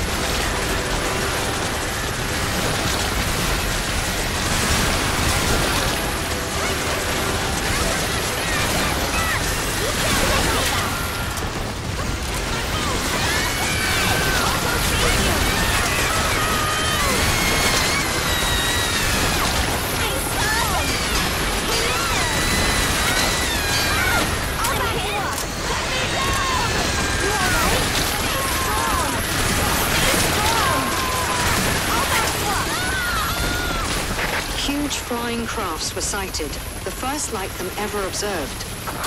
M: Huge flying crafts were sighted, the first like them ever observed.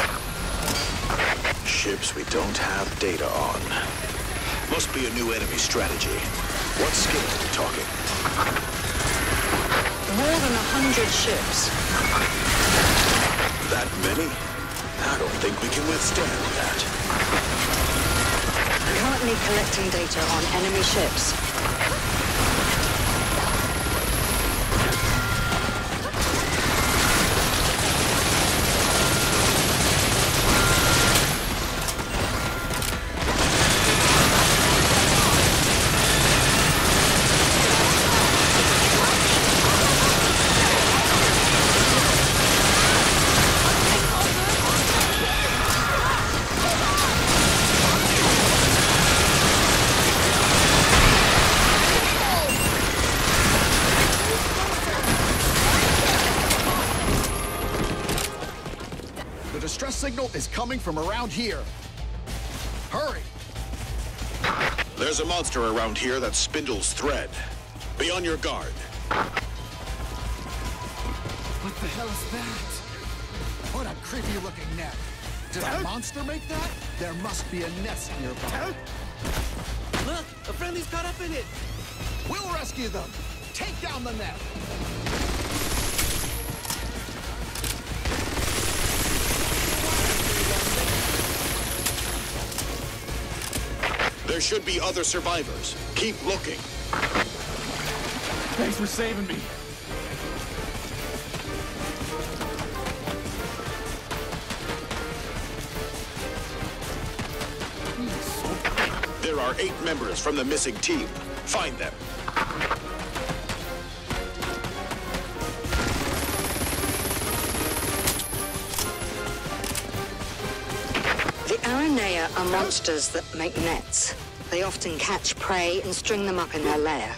J: Ships we don't have data on. Must be a new enemy strategy. What scale are we talking?
M: More than 100 ships.
J: That many? I don't think we can withstand that.
M: Currently collecting data on enemy ships.
J: The distress signal is coming from around here. Hurry! There's a monster around here that spindles thread. Be on your guard.
F: What the hell is that?
C: What a creepy looking net. Did a monster make that? There must be a nest nearby.
F: Look, a friendly's caught up in it.
C: We'll rescue them. Take down the net.
J: There should be other survivors. Keep looking.
B: Thanks for saving me.
J: There are 8 members from the missing team. Find them.
M: The Aranea are monsters that make nets. They often catch prey and string them up in their lair.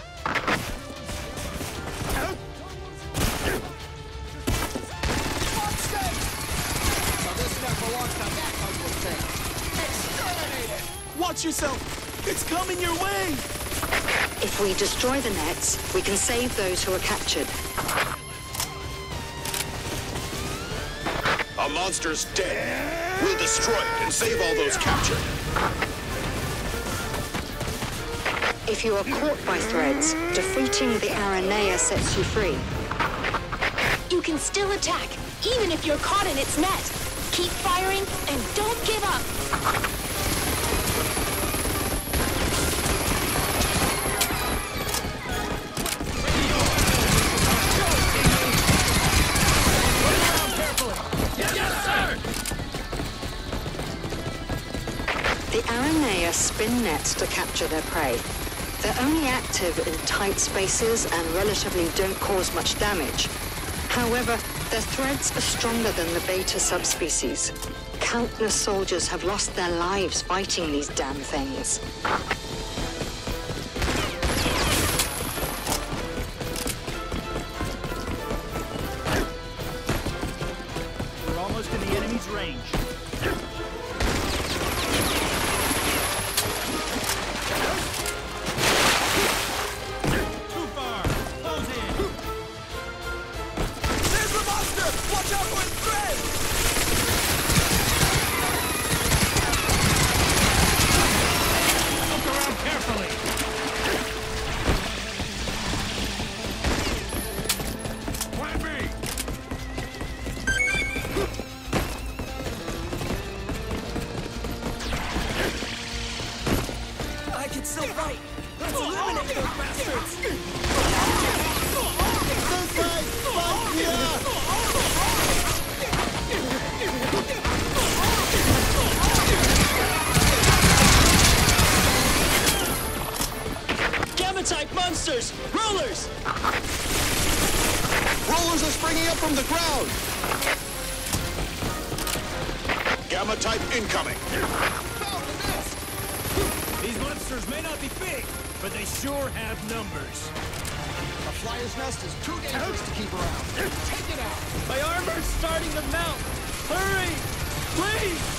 F: Watch yourself! It's coming your way!
M: If we destroy the nets, we can save those who are captured.
J: A monster's dead. We'll destroy it and save all those captured.
M: If you are caught by threads, defeating the Aranea sets you free.
O: You can still attack, even if you're caught in its net. Keep firing and don't give up. The Aranea spin nets to capture their prey. They're only active in tight spaces and relatively don't cause much damage. However, their threads are stronger than the beta subspecies. Countless soldiers have lost their lives fighting these damn things.
P: We're almost in the enemy's range.
K: Gamma-type monsters! Rollers! Rollers are springing up from the ground!
J: Gamma-type incoming.
P: These monsters may not be big, but they sure have numbers.
C: A flyer's nest is too dangerous to keep around. Take it out!
P: My armor's starting to melt! Hurry! Please!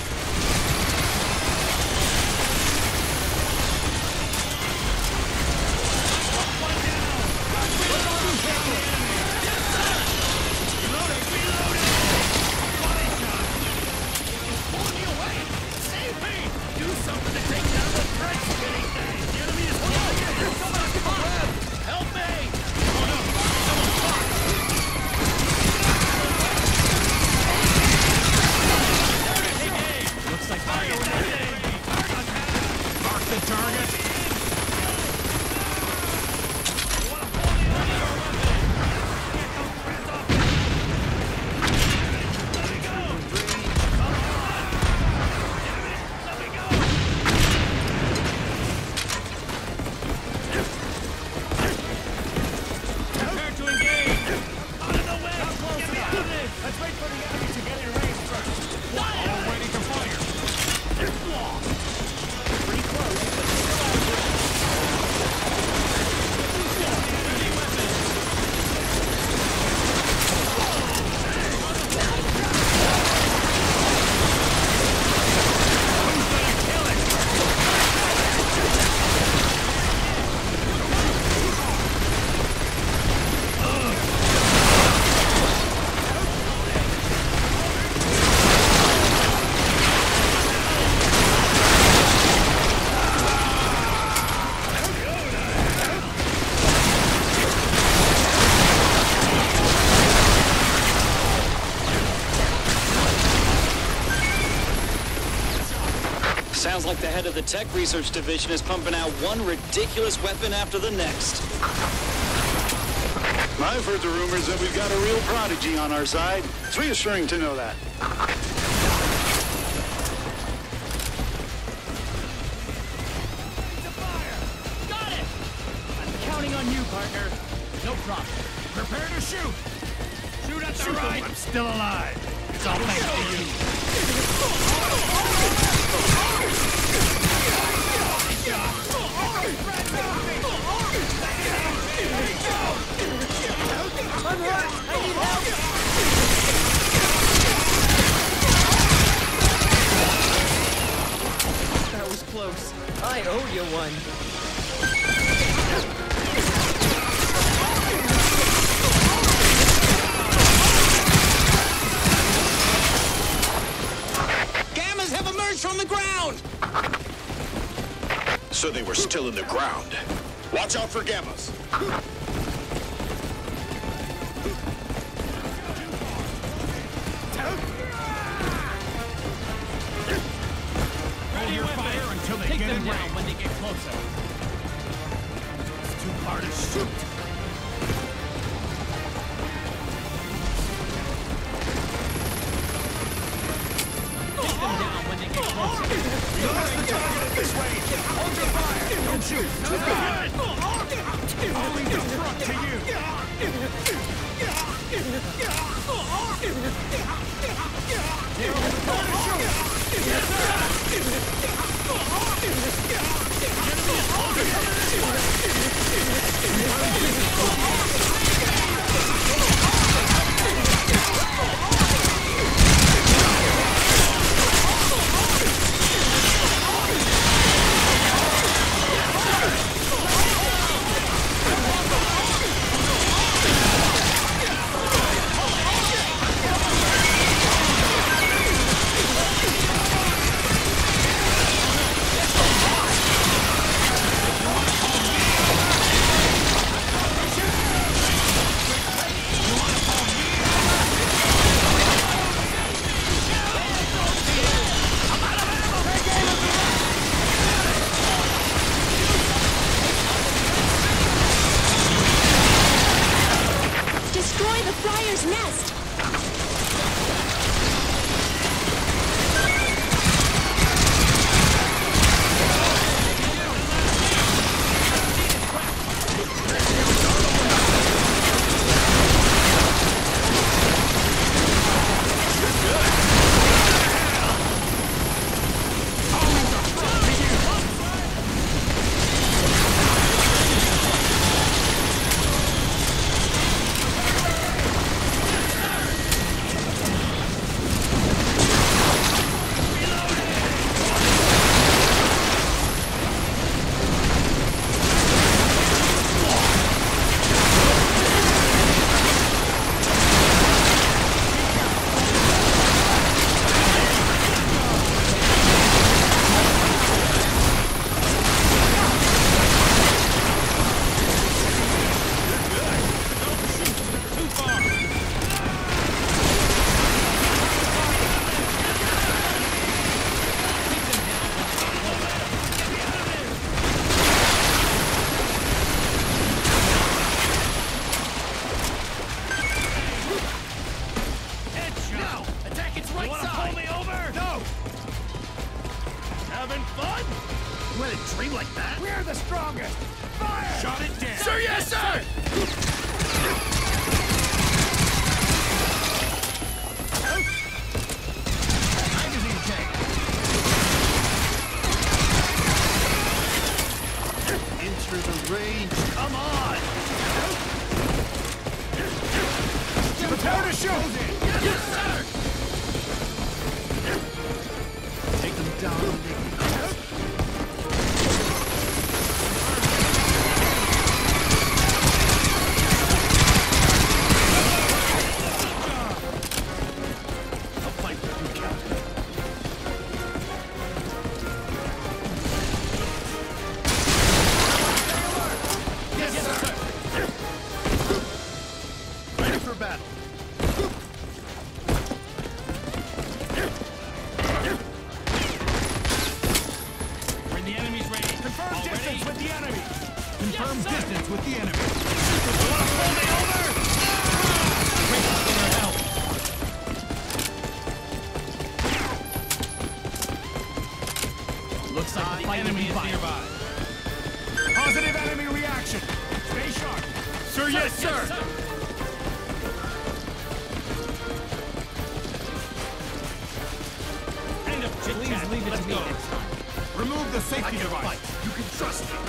Q: Sounds like the head of the Tech Research Division is pumping out one ridiculous weapon after the next.
J: I've heard the rumors that we've got a real prodigy on our side. It's reassuring to know that.
P: Got it! I'm counting on you, partner. No problem. Prepare to shoot! Shoot at the right! I'm still alive. It's all thanks to you. I'm hurt! I need help! That was close. I owe you one.
K: Gammas have emerged from the ground!
J: So they were still in the ground. Watch out for gammas.
P: Hold your fire until they get them down when they get closer. It's too far to shoot. Take them down when they get closer.
J: You lost the target at this range. Hold your fire. Don't shoot.
P: Too bad. I'll leave the front to you. You let it dream like that? We're the strongest! Fire! Shot it down!
J: Sir, yes, sir!
P: Magazine tank! Enter the range! Come on! Prepare to shoot! Yes, sir! Take them down. Looks like the enemy is nearby. Positive enemy reaction. Stay sharp. Sir, yes, sir. End of chit-chat. Leave it to me next time. Remove the safety device. You can trust me.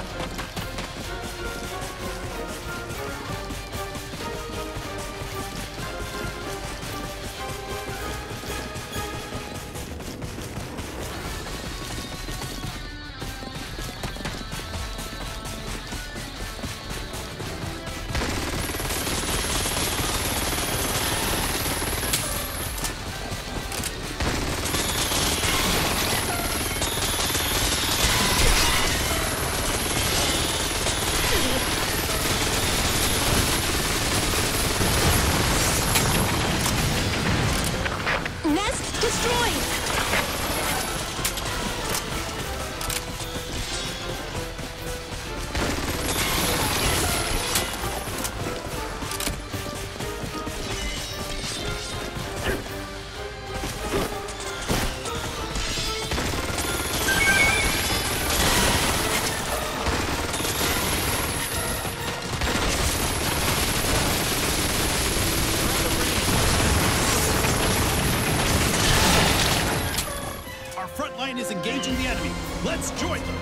J: Is engaging the enemy. Let's join them.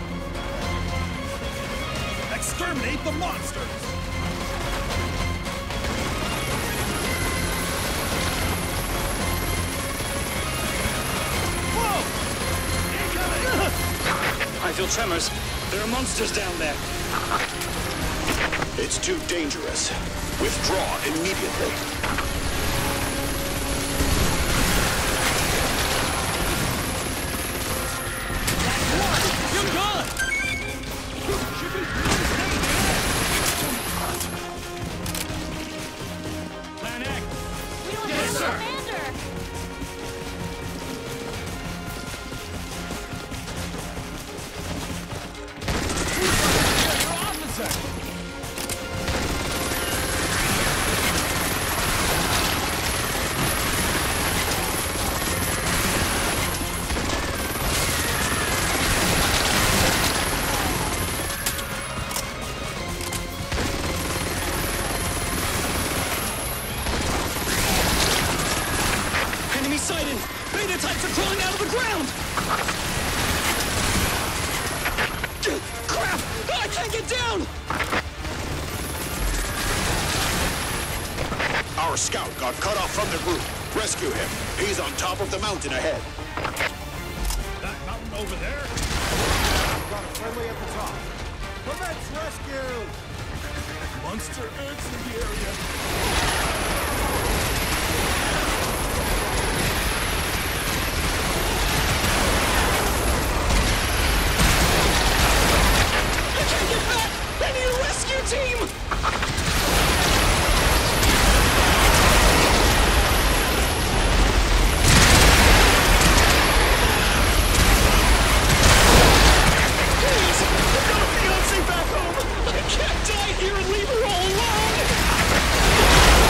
J: Exterminate the monsters.
Q: Whoa! I feel tremors. There are monsters down there.
L: It's too dangerous. Withdraw immediately.
J: Our scout got cut off from the group. Rescue him. He's on top of the mountain ahead.
D: That mountain over there?
F: Got a friendly at the top. Prevents rescue!
J: Monster ants in the area.
K: I can't get back! I need a rescue team!
J: Back home! I can't die here and leave her all alone!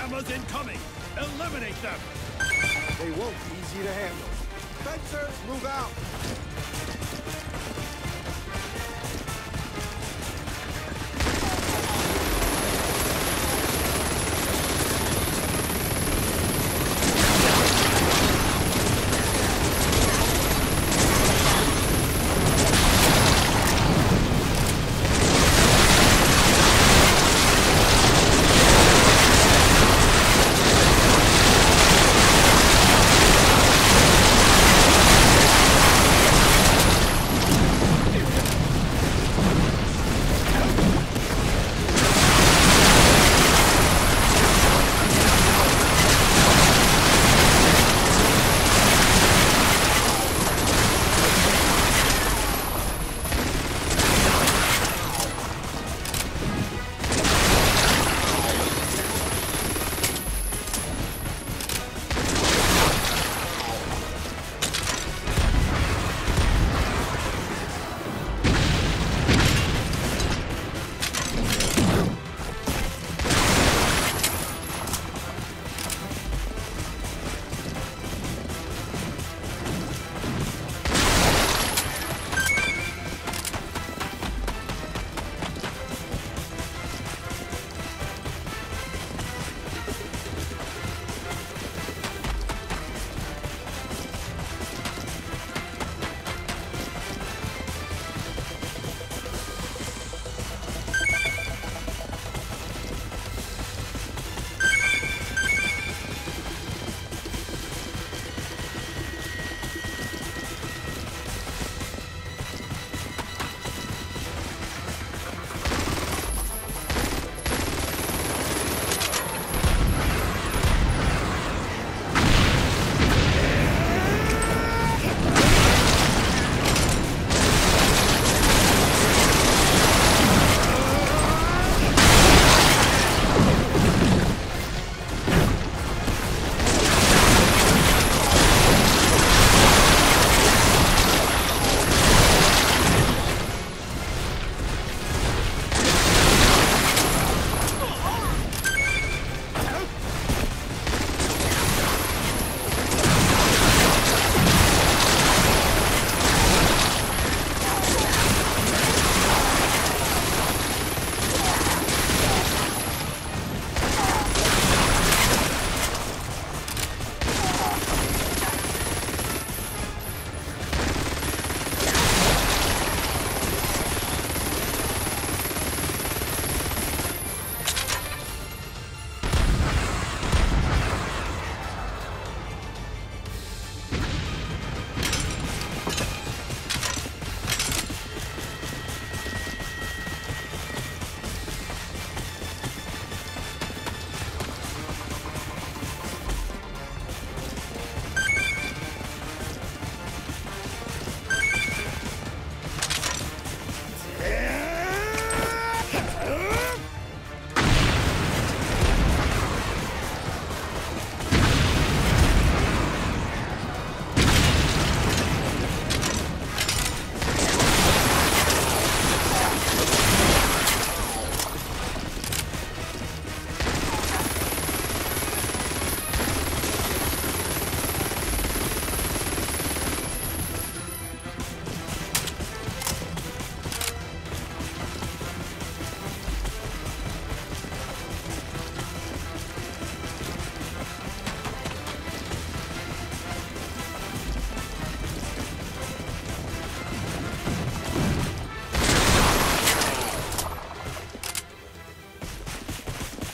J: Gammas incoming! Eliminate them!
F: They won't be easy to handle. Fencers, move out!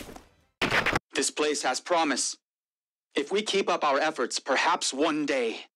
B: This place has promise. If we keep up our efforts, perhaps one day,